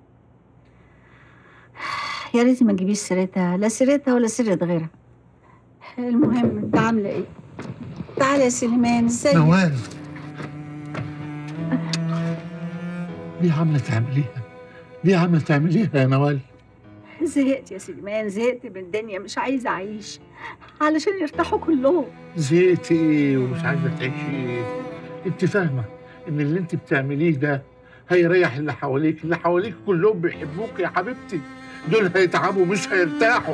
يا ريت ما تجيبيش سيرتها، لا سيرتها ولا سيرة غيرها. المهم انت عامله ايه؟ تعالى يا سليمان. ازيك؟ نوال، ليه عامله تعمليها؟ ليه عامله تعمليها يا نوال؟ زهقت يا سليمان، زهقت من الدنيا، مش عايزه اعيش علشان يرتاحوا كلهم. زهقتي ايه ومش عايزه تعيشي ايه؟ انت فاهمه ان اللي انت بتعمليه ده هيريح اللي حواليك، اللي حواليك كلهم بيحبوك يا حبيبتي، دول هيتعبوا مش هيرتاحوا.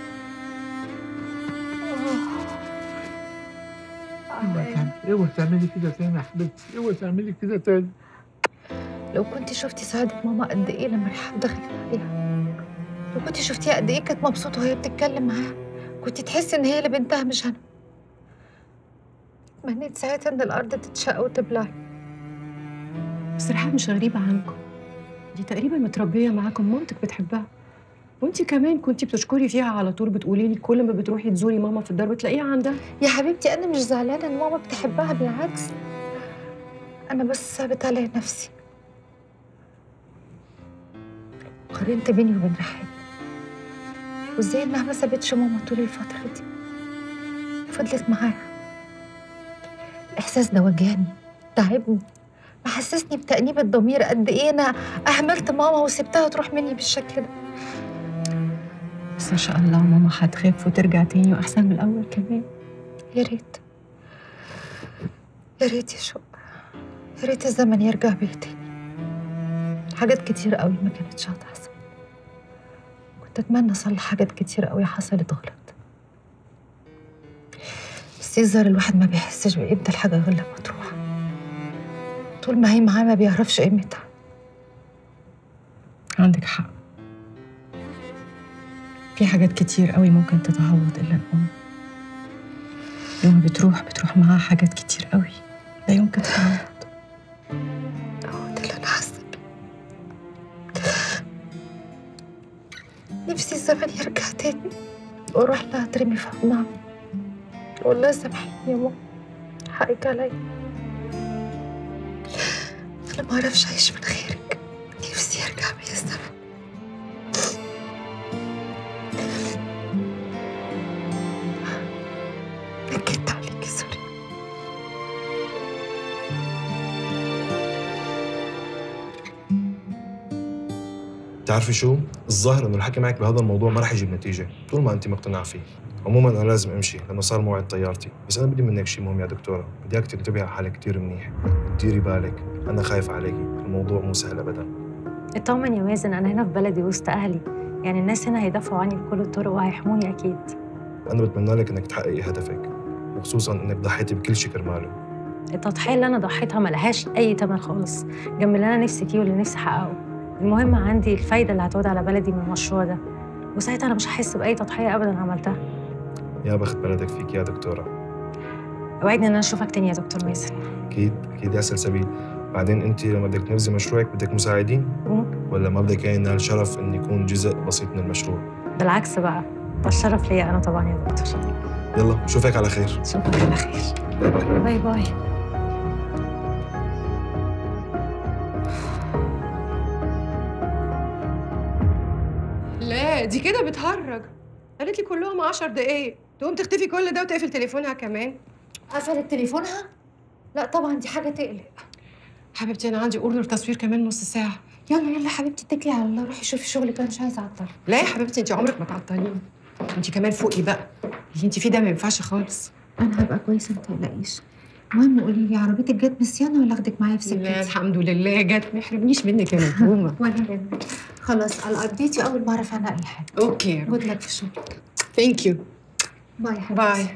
اوعي تعملي كده تاني يا حبيبتي، اوعي تعملي كده تاني. لو كنت شفتي سعادة ماما قد ايه لما رحاب دخلت عليها، لو كنت شفتيها قد ايه كانت مبسوطة وهي بتتكلم معاها، كنت تحسي ان هي اللي بنتها مش انا. منيت ساعتها ان الارض تتشق وتبلعي. بس رحاب مش غريبة عنكم، دي تقريبا متربية معاكم، مامتك بتحبها، وانتي كمان كنتي بتشكري فيها على طول، بتقولي لي كل ما بتروحي تزوري ماما في الدار بتلاقيها عندها. يا حبيبتي انا مش زعلانه ان ماما بتحبها، بالعكس انا بس ثابت على نفسي. قارنت بيني وبين رحاب، وازاي انها ما سابتش ماما طول الفتره دي، فضلت معاها. الاحساس ده وجعني، تعبني، محسسني بتأنيب الضمير، قد ايه انا اهملت ماما وسبتها تروح مني بالشكل ده. بس ان شاء الله ماما هتخف وترجع تاني واحسن من الاول كمان. يا ريت يا ريت يا شوق، يا ريت الزمن يرجع بيا تاني. حاجات كتير قوي ما كانتش هتحصل، كنت اتمنى اصلح حاجات كتير قوي حصلت غلط، بس يظهر الواحد ما بيحسش بقيمة الحاجة غير لما تروح. طول ما هي معاه ما بيعرفش قيمتها. عندك حق، في حاجات كتير قوي ممكن تتعوض الا الام. يوم بتروح بتروح معاها حاجات كتير قوي لا يمكن تتعوض. هو ده اللي انا حاسه بيه. نفسي الزمن يرجع تاني واروح لها اترمي في حضنها اقول لها سامحيني يا ماما، حقك عليا، انا ما اعرفش اعيش من غيرك. نفسي يرجع بيا الزمن. نكدت عليكي، سوري. تعرفي شو؟ الظاهر انه الحكي معك بهذا الموضوع ما رح يجيب نتيجه طول ما انت مقتنعه فيه. عموما انا لازم امشي لانه صار موعد طيارتي، بس انا بدي منك شيء مهم يا دكتوره، بدي اياك تنتبهي على حالك كثير منيح، ديري بالك، انا خايف عليكي، الموضوع مو سهل ابدا. اطمن يا مازن، انا هنا في بلدي وسط اهلي، يعني الناس هنا هيدافعوا عني بكل الطرق وهيحموني اكيد. انا بتمنى لك انك تحققي هدفك، وخصوصا انك ضحيتي بكل شيء كرماله. التضحيه اللي انا ضحيتها ما لهاش اي ثمن خالص جنب اللي انا نفسي فيه واللي نفسي احققه. المهم عندي الفايده اللي هتعود على بلدي من المشروع ده، وساعتها انا مش هحس باي تضحيه ابدا عملتها. يا بخت بلدك فيك يا دكتوره. اوعدني ان انا اشوفك تاني يا دكتور مازن. اكيد اكيد يا سلسبيل. بعدين انت لما بدك تنفذي مشروعك بدك مساعدين؟ ولا ما بدك ينال شرف ان يكون جزء بسيط من المشروع؟ بالعكس بقى، ده الشرف ليا انا طبعا يا دكتور. يلا بشوفك على خير. اشوفك على خير. باي باي. باي باي. لا دي كده بتهرج، قالت لي كلهم عشر دقايق، تقوم تختفي كل ده وتقفل تليفونها كمان. قفلت تليفونها؟ لا طبعا دي حاجه تقلق. حبيبتي انا عندي اوردر تصوير كمان نص ساعه. يلا يلا حبيبتي اتكلي على الله، روحي شوفي شغلك، انا مش عايزه اعطلك. لا يا حبيبتي انت عمرك ما تعطليني، انت كمان فوقي بقى، اللي انت فيه ده ما ينفعش خالص. انا هبقى كويسه ما تقلقيش. المهم قولي لي، عربيتك جت نسيانه ولا اخدك معايا في سكتي؟ لا الحمد لله جت، ما يحرمنيش منك يا مهمومه. ولا يهمك. خلاص على ارضيتي اول ما اعرف عنها اي حاجه. اوكي جود لك في شغلك. ثانك يو. باي يا حبيبتي. باي.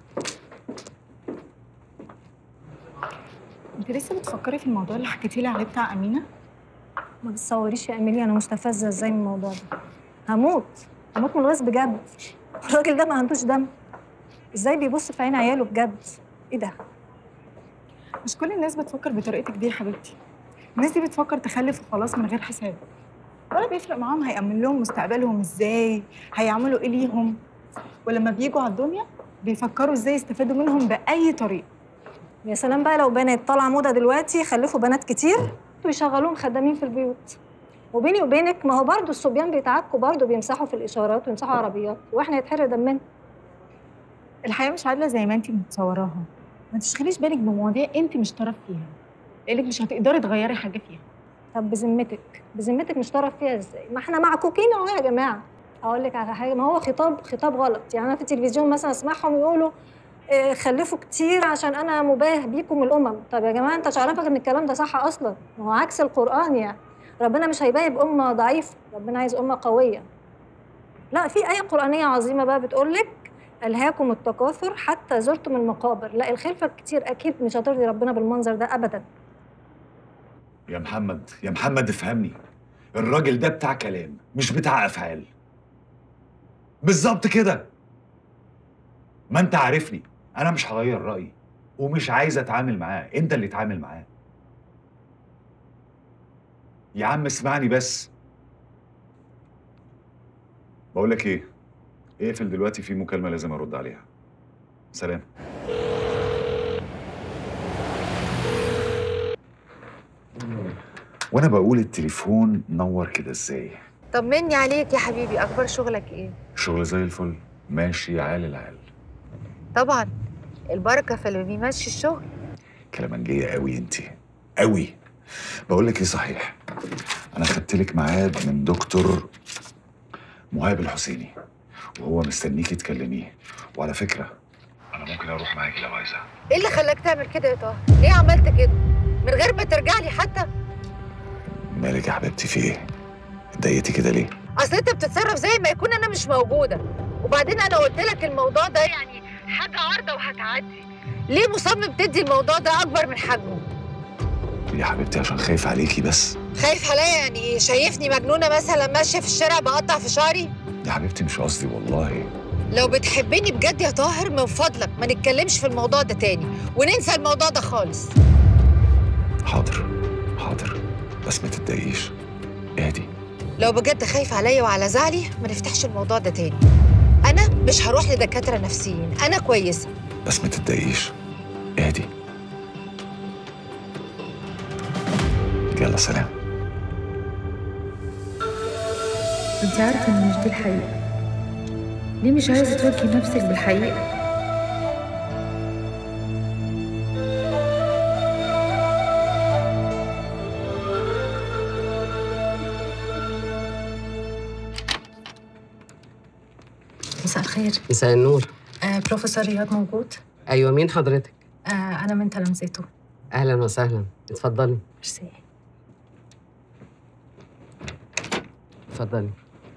انت لسه بتفكري في الموضوع اللي حكيتي لي عليه بتاع امينه؟ ما تتصوريش يا اميليا انا مستفزه ازاي من الموضوع ده. هموت هموت من الغيظ بجد. الراجل ده ما عندوش دم، ازاي بيبص في عين عياله بجد؟ ايه ده؟ مش كل الناس بتفكر بطريقتك دي يا حبيبتي. الناس دي بتفكر تخلف وخلاص من غير حساب، ولا بيفرق معاهم هيأمن لهم مستقبلهم ازاي، هيعملوا ايه ليهم، ولما بيجوا على الدنيا بيفكروا ازاي يستفادوا منهم بأي طريقه. يا سلام بقى لو بنات طالعه موضه دلوقتي يخلفوا بنات كتير ويشغلوهم خدامين في البيوت. وبيني وبينك ما هو برضه الصبيان بيتعكوا برضه، بيمسحوا في الاشارات ويمسحوا عربيات، واحنا يتحرق دمنا. الحياه مش عادله زي ما انت متصوراها، ما تشغليش بالك بمواضيع انت مش طرف فيها، لانك مش هتقدري تغيري حاجه فيها. طب بذمتك بذمتك مش طرف فيها ازاي؟ ما احنا معكوكين اهو يا جماعه. اقول لك على حاجه، ما هو خطاب خطاب غلط. يعني انا في التلفزيون مثلا اسمعهم يقولوا إيه خلفوا كتير عشان انا مباه بيكم الامم. طب يا جماعه انت مش عارفك ان الكلام ده صح اصلا؟ ما هو عكس القران. يعني ربنا مش هيباهي بامه ضعيفه، ربنا عايز امه قويه. لا في ايه قرانيه عظيمه بقى بتقول لك الهاكم التكاثر حتى زرتم المقابر. لا الخلفه كتير اكيد مش هترضي ربنا بالمنظر ده ابدا. يا محمد يا محمد افهمني، الراجل ده بتاع كلام مش بتاع افعال. بالظبط كده. ما انت عارفني، انا مش هغير رايي ومش عايز اتعامل معاه، انت اللي اتعامل معاه. يا عم اسمعني بس. بقول لك ايه، اقفل دلوقتي، في مكالمه لازم ارد عليها. سلام. وانا بقول التليفون نور كده ازاي؟ طمني عليك يا حبيبي، اخبار شغلك ايه؟ شغل زي الفل، ماشي عال العال. طبعا البركه في اللي بيمشي الشغل. كلامنجيه قوي انت، قوي. بقول لك ايه صحيح، انا خدت لك ميعاد من دكتور مهاب الحسيني وهو مستنيكي تكلميه. وعلى فكره انا ممكن اروح معاكي لو عايزه. ايه اللي خلاك تعمل كده يا طه؟ ليه عملت كده؟ من غير ما ترجع لي حتى؟ مالك يا حبيبتي، في ايه؟ اتضايقتي كده ليه؟ اصل انت بتتصرف زي ما يكون انا مش موجوده، وبعدين انا قلت لك الموضوع ده يعني حاجه عارضه وهتعدي. ليه مصمم تدي الموضوع ده اكبر من حجمه؟ يا حبيبتي عشان خايف عليكي بس. خايف عليا يعني ايه؟ شايفني مجنونه مثلا ماشيه في الشارع بقطع في شعري؟ يا حبيبتي مش قصدي والله. لو بتحبني بجد يا طاهر من فضلك ما نتكلمش في الموضوع ده تاني وننسى الموضوع ده خالص. حاضر حاضر، بس ما تتضايقيش، اهدي. لو بجد خايف عليا وعلى زعلي ما نفتحش الموضوع ده تاني. انا مش هروح لدكاتره نفسيين، انا كويسه. بس ما تتضايقيش، اهدي. يلا سلام. انت عارفه ان مش دي الحقيقه. ليه مش عايزه تواجهي نفسك بالحقيقه؟ مساء الخير. مساء النور. آه، بروفيسور رياض موجود؟ ايوه، مين حضرتك؟ آه، انا من تلامذته. اهلا وسهلا، اتفضلي. ميرسي. اتفضلي.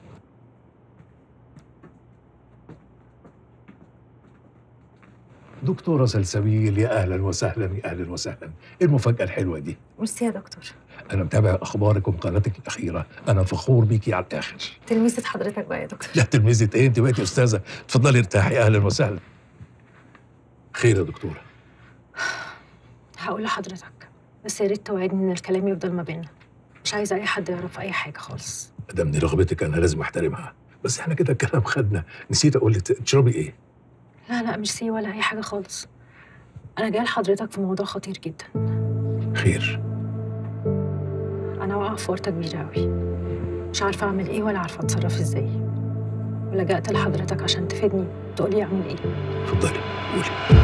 دكتورة سلسبيل، يا أهلا وسهلا يا أهلا وسهلا. إيه المفاجأة الحلوة دي؟ ميرسي يا دكتور. أنا متابع أخبارك ومقالاتك الأخيرة، أنا فخور بيكي على الآخر. تلميذة حضرتك بقى يا دكتور. لا تلميذة إيه؟ أنت بقيتي أستاذة، اتفضلي ارتاحي. أهلا وسهلا. خير يا دكتورة؟ هقول لحضرتك، بس يا ريت توعدني إن الكلام يفضل ما بيننا. مش عايزة أي حد يعرف أي حاجة خالص. ده من رغبتك أنا لازم أحترمها، بس إحنا كده الكلام خدنا. نسيت أقول لك تشربي إيه؟ لا لا مش سي ولا أي حاجة خالص. أنا جاية لحضرتك في موضوع خطير جدا. خير؟ أنا واقعة في ورطة كبيرة أوي، مش عارفة أعمل إيه ولا عارفة أتصرف إزاي، ولجأت لحضرتك عشان تفيدني تقولي أعمل إيه. اتفضلي قولي.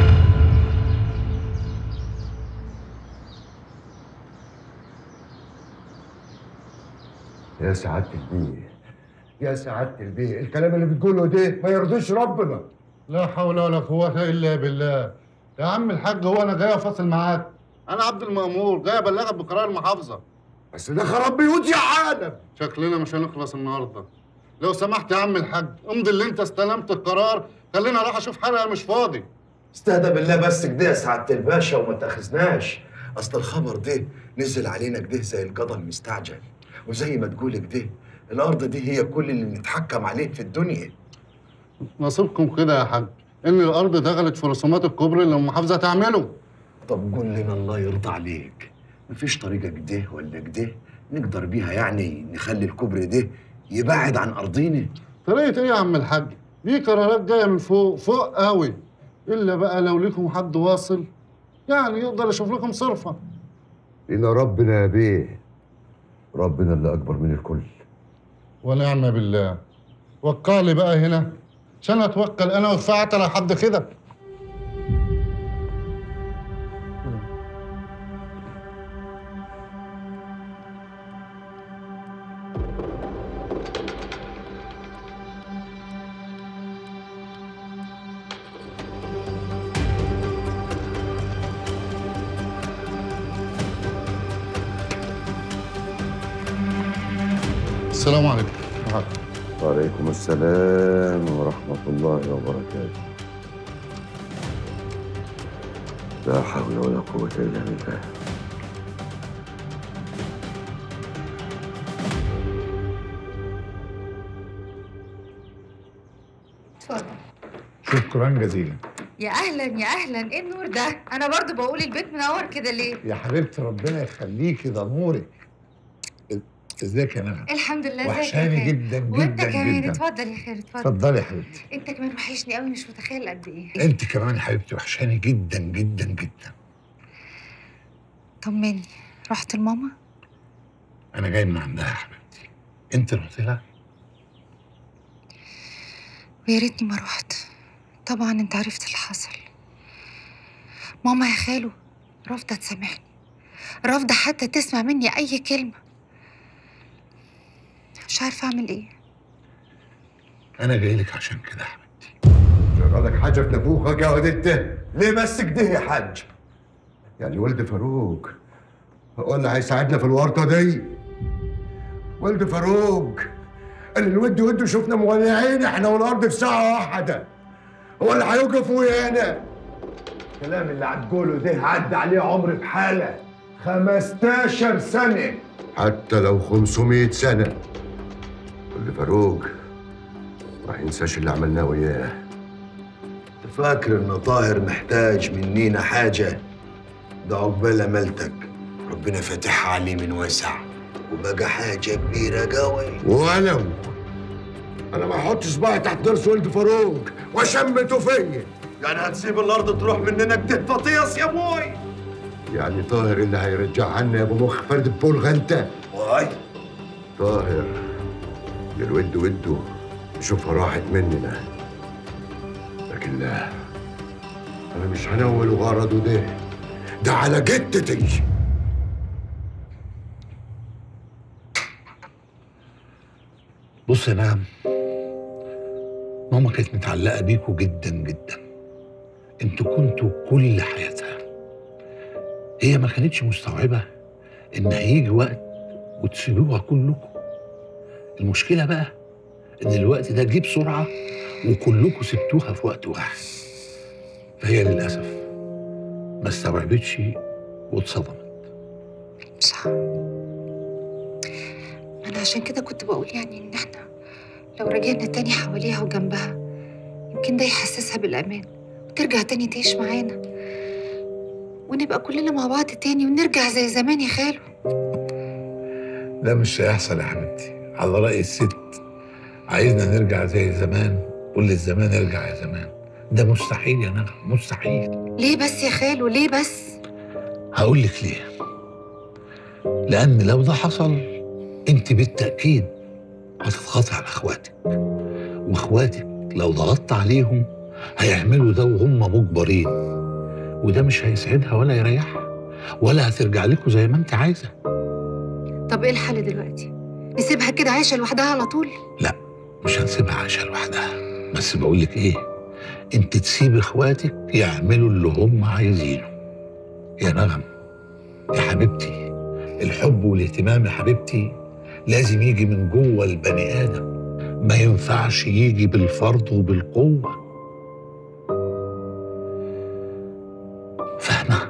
يا سعادة البيه، يا سعادة البيه، الكلام اللي بتقوله ده ما يرضيش ربنا. لا حول ولا قوة إلا بالله. يا عم الحاج، هو أنا جاي أفاصل معاك؟ أنا عبد المأمور جاي أبلغك بقرار المحافظة. بس ده خراب بيوت يا عالم. شكلنا مش هنخلص النهارده. لو سمحت يا عم الحاج، امضي اللي أنت استلمت القرار، خليني أروح أشوف حالي، أنا مش فاضي. استهدى بالله بس كده يا سعادة الباشا وما تاخذناش. أصل الخبر ده نزل علينا كده زي القضا المستعجل، وزي ما تقول كده الأرض دي هي كل اللي بنتحكم عليه في الدنيا. نصيبكم كده يا حاج، إن الأرض دخلت في رسومات الكوبري اللي المحافظة تعمله. طب قول لنا الله يرضى عليك، مفيش طريقة كده ولا كده نقدر بيها يعني نخلي الكوبري ده يبعد عن أرضينا؟ طريقة إيه يا عم الحاج؟ دي قرارات جاية من فوق فوق قوي، إلا بقى لو ليكم حد واصل يعني يقدر يشوف لكم صرفة. إلى ربنا يا بيه، ربنا اللي أكبر من الكل. ونعم بالله. وكالي بقى هنا عشان أتوكل أنا وفعت على حد كده. السلام عليكم. وعليكم السلام ورحمة الله وبركاته. لا حول ولا قوة إلا بالله. اتفضل. شكرا. شكرا جزيلا. يا اهلا يا اهلا، ايه النور ده؟ انا برضو بقول البيت منور كده ليه؟ يا حبيبتي ربنا يخليكي، ده نورك. ازيك يا نغم؟ الحمد لله. ازيك يا وحشاني خير؟ جدا جدا وانت كمان جدا. اتفضل يا خير اتفضل. اتفضلي يا حبيبتي. انت كمان وحشني قوي، مش متخيل قد ايه. انت كمان يا حبيبتي وحشاني جدا جدا جدا. طمني، رحت لماما؟ انا جاي من عندها يا حبيبتي. انت رحت لها؟ ويا ريتني ما رحت. طبعا انت عرفت اللي حصل. ماما يا خالو رافضه تسامحني، رافضه حتى تسمع مني اي كلمه. مش عارفه اعمل ايه. انا جاي لك عشان كده يا حبيبتي. جرالك حاجه في نافوخك يا واد انت؟ ليه بس كده يا حاج؟ يعني ولد فاروق هو اللي هيساعدنا في الورطه دي؟ ولد فاروق اللي الود وده شفنا مولعين احنا والارض في ساعه واحده، هو اللي هيوقف ويانا؟ الكلام اللي هتقوله ده عدى عليه عمر بحاله خمستاشر سنه، حتى لو خمسمية سنه. ولد فاروق ما ينساش اللي عملناه وياه. انت فاكر ان طاهر محتاج منينا حاجه؟ ده عقبال امالتك ربنا فاتحها عليه من واسع وبقى حاجه كبيره قوي. ولو انا ما احطش صباعي تحت ضرس ولد فاروق واشمته فيا. يعني هتسيب الارض تروح مننا كده فطيس يا ابوي؟ يعني طاهر اللي هيرجعها لنا يا ابو مخ فرد ببولغ انت؟ واي طاهر الود وده شوفها راحت مننا، لكن لا، انا مش هنول غرضه ده، ده على جدتي. بص يا نعم، ماما كانت متعلقه بيكوا جدا جدا. انتوا كنتوا كل حياتها. هي ما كانتش مستوعبه ان هيجي وقت وتسيبوها كلكم. المشكله بقى ان الوقت ده جه بسرعه وكلكم سبتوها في وقت واحد، فهي للاسف ما استوعبتش واتصدمت. صح. انا عشان كده كنت بقول يعني ان احنا لو رجعنا تاني حواليها وجنبها يمكن ده يحسسها بالامان وترجع تاني تعيش معانا ونبقى كلنا مع بعض تاني ونرجع زي زمان يا خالو. ده مش هيحصل يا حبيبتي، على رأي الست عايزنا نرجع زي زمان، قول للزمان ارجع يا زمان. ده مستحيل يا نغم، مستحيل. ليه بس يا خالو ليه بس؟ هقول لك ليه. لأن لو ده حصل انت بالتأكيد هتضغطي على اخواتك، واخواتك لو ضغطت عليهم هيعملوا ده وهم مجبرين، وده مش هيسعدها ولا يريحها ولا هترجع لكم زي ما انت عايزه. طب ايه الحل دلوقتي؟ نسيبها كده عايشه لوحدها على طول؟ لا مش هنسيبها عايشه لوحدها، بس بقول لك ايه، انت تسيب اخواتك يعملوا اللي هم عايزينه. يا نغم يا حبيبتي، الحب والاهتمام يا حبيبتي لازم يجي من جوه البني ادم، ما ينفعش يجي بالفرض وبالقوه. فاهمه؟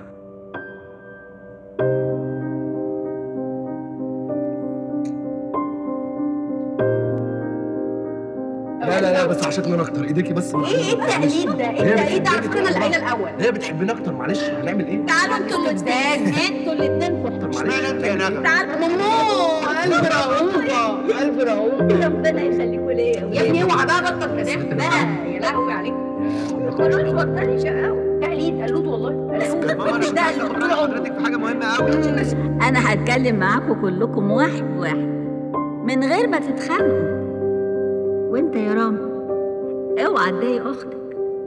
لا لا لا بس عشان اكتر ايديكي بس. ايه ايه التقليد ده؟ انت ايه ده؟ عرفنا العيله الاول. هي بتحبنا اكتر، معلش هنعمل ايه؟ تعالوا انتوا الاستاذ، انتوا الاثنين فوق. اشمعنى انت يا نغم؟ تعالوا ممنوع. الف رؤوفه الف رؤوفه. ربنا يخليكوا ليا يا ابني. اوعى بقى بطل كلام بقى، يا لهوي عليك. خدوا لي بطلي شقاوه. تقليد قلود والله. ماما انا ده كنت باخد رأي حضرتك في حاجه مهمه قوي. انا هتكلم معاكم كلكم واحد واحد من غير ما تتخانقوا. وانت يا رامي اوعى تضايق اختك.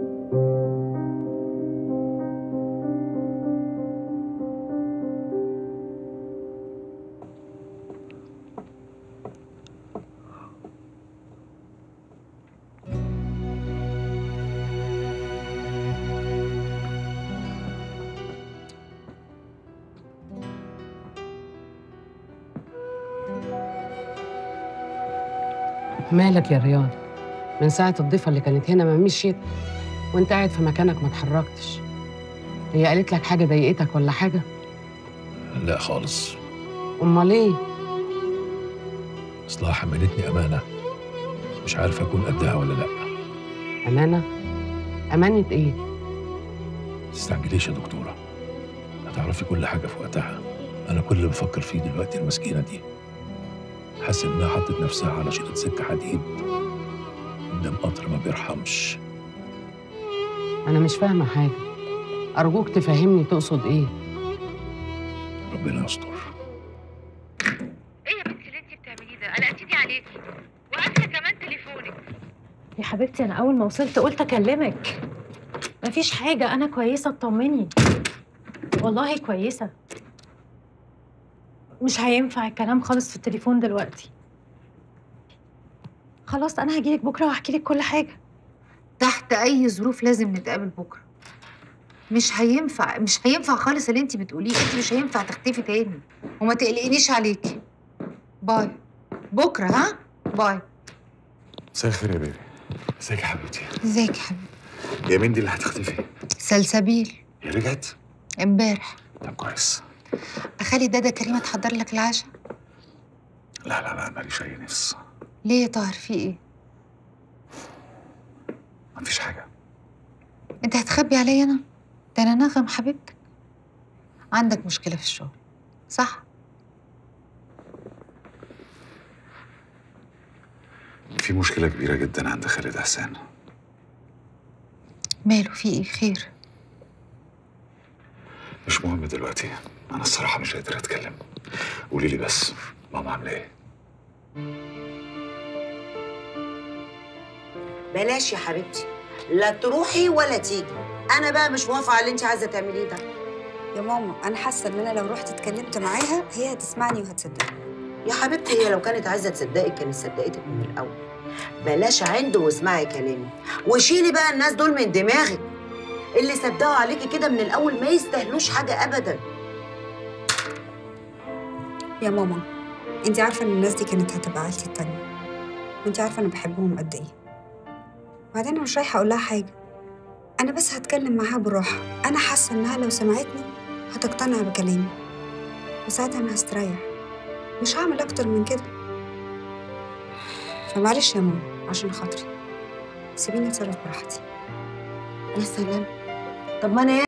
مالك يا رياض؟ من ساعة الضيفة اللي كانت هنا ما مشيت وانت قاعد في مكانك ما اتحركتش. هي قالت لك حاجة ضايقتك ولا حاجة؟ لا خالص. امال ايه؟ اصلها حملتني امانه، مش عارف اكون قدها ولا لا. امانة؟ امانه ايه؟ ما تستعجليش يا دكتوره، هتعرفي كل حاجه في وقتها. انا كل اللي بفكر فيه دلوقتي المسكينه دي، حاسس انها حطت نفسها على شريط سكه حديد قدام قطر ما بيرحمش. انا مش فاهمه حاجه، ارجوك تفهمني تقصد ايه؟ ربنا يستر. ايه يا بنتي اللي انت بتعمليه ده؟ قلقتيني عليكي وقافله كمان تليفونك. يا حبيبتي انا اول ما وصلت قلت اكلمك. مفيش حاجه، انا كويسه، اطمني. والله كويسه. مش هينفع الكلام خالص في التليفون دلوقتي. خلاص انا هجيلك بكره واحكي لك كل حاجه. تحت اي ظروف لازم نتقابل بكره. مش هينفع مش هينفع خالص اللي انت بتقوليه، انت مش هينفع تختفي تاني وما تقلقنيش عليكي. باي. بكره ها؟ باي. مساء الخير يا بيبي. ازيك يا حبيبتي؟ ازيك يا حبيبي؟ يا مين دي اللي هتختفي؟ سلسبيل. هي رجعت؟ امبارح. طب كويس. اخلي دادا كريمه تحضر لك العشاء؟ لا لا لا ماليش اي نفس. ليه يا طاهر في ايه؟ مفيش حاجه. انت هتخبي عليا انا؟ ده انا نغم حبيبتك. عندك مشكله في الشغل صح؟ في مشكله كبيره جدا عند خالد حسان. ماله في ايه؟ خير؟ مش مهم دلوقتي، انا الصراحه مش قادر اتكلم. قولي لي بس ماما عامله ايه؟ بلاش يا حبيبتي، لا تروحي ولا تيجي. انا بقى مش موافقه على اللي انت عايزه تعمليه ده. يا ماما انا حاسه ان انا لو رحت اتكلمت معاها هي هتسمعني وهتصدقني. يا حبيبتي هي لو كانت عايزه تصدقك كانت صدقتك من الاول. بلاش عنده واسمعي كلامي وشيلي بقى الناس دول من دماغك. اللي صدقوا عليكي كده من الاول ما يستاهلوش حاجه ابدا. يا ماما انت عارفه ان الناس دي كانت هتبقى عيلتي التانيه، وانت عارفه انا بحبهم قد ايه. وبعدين انا مش رايحه اقول لها حاجه، انا بس هتكلم معاها بالراحه. انا حاسه انها لو سمعتني هتقتنع بكلامي وساعتها انا هستريح. مش هعمل اكتر من كده. فمعلش يا ماما عشان خاطري سيبيني اتصرف براحتي. يا سلام، طب ما انا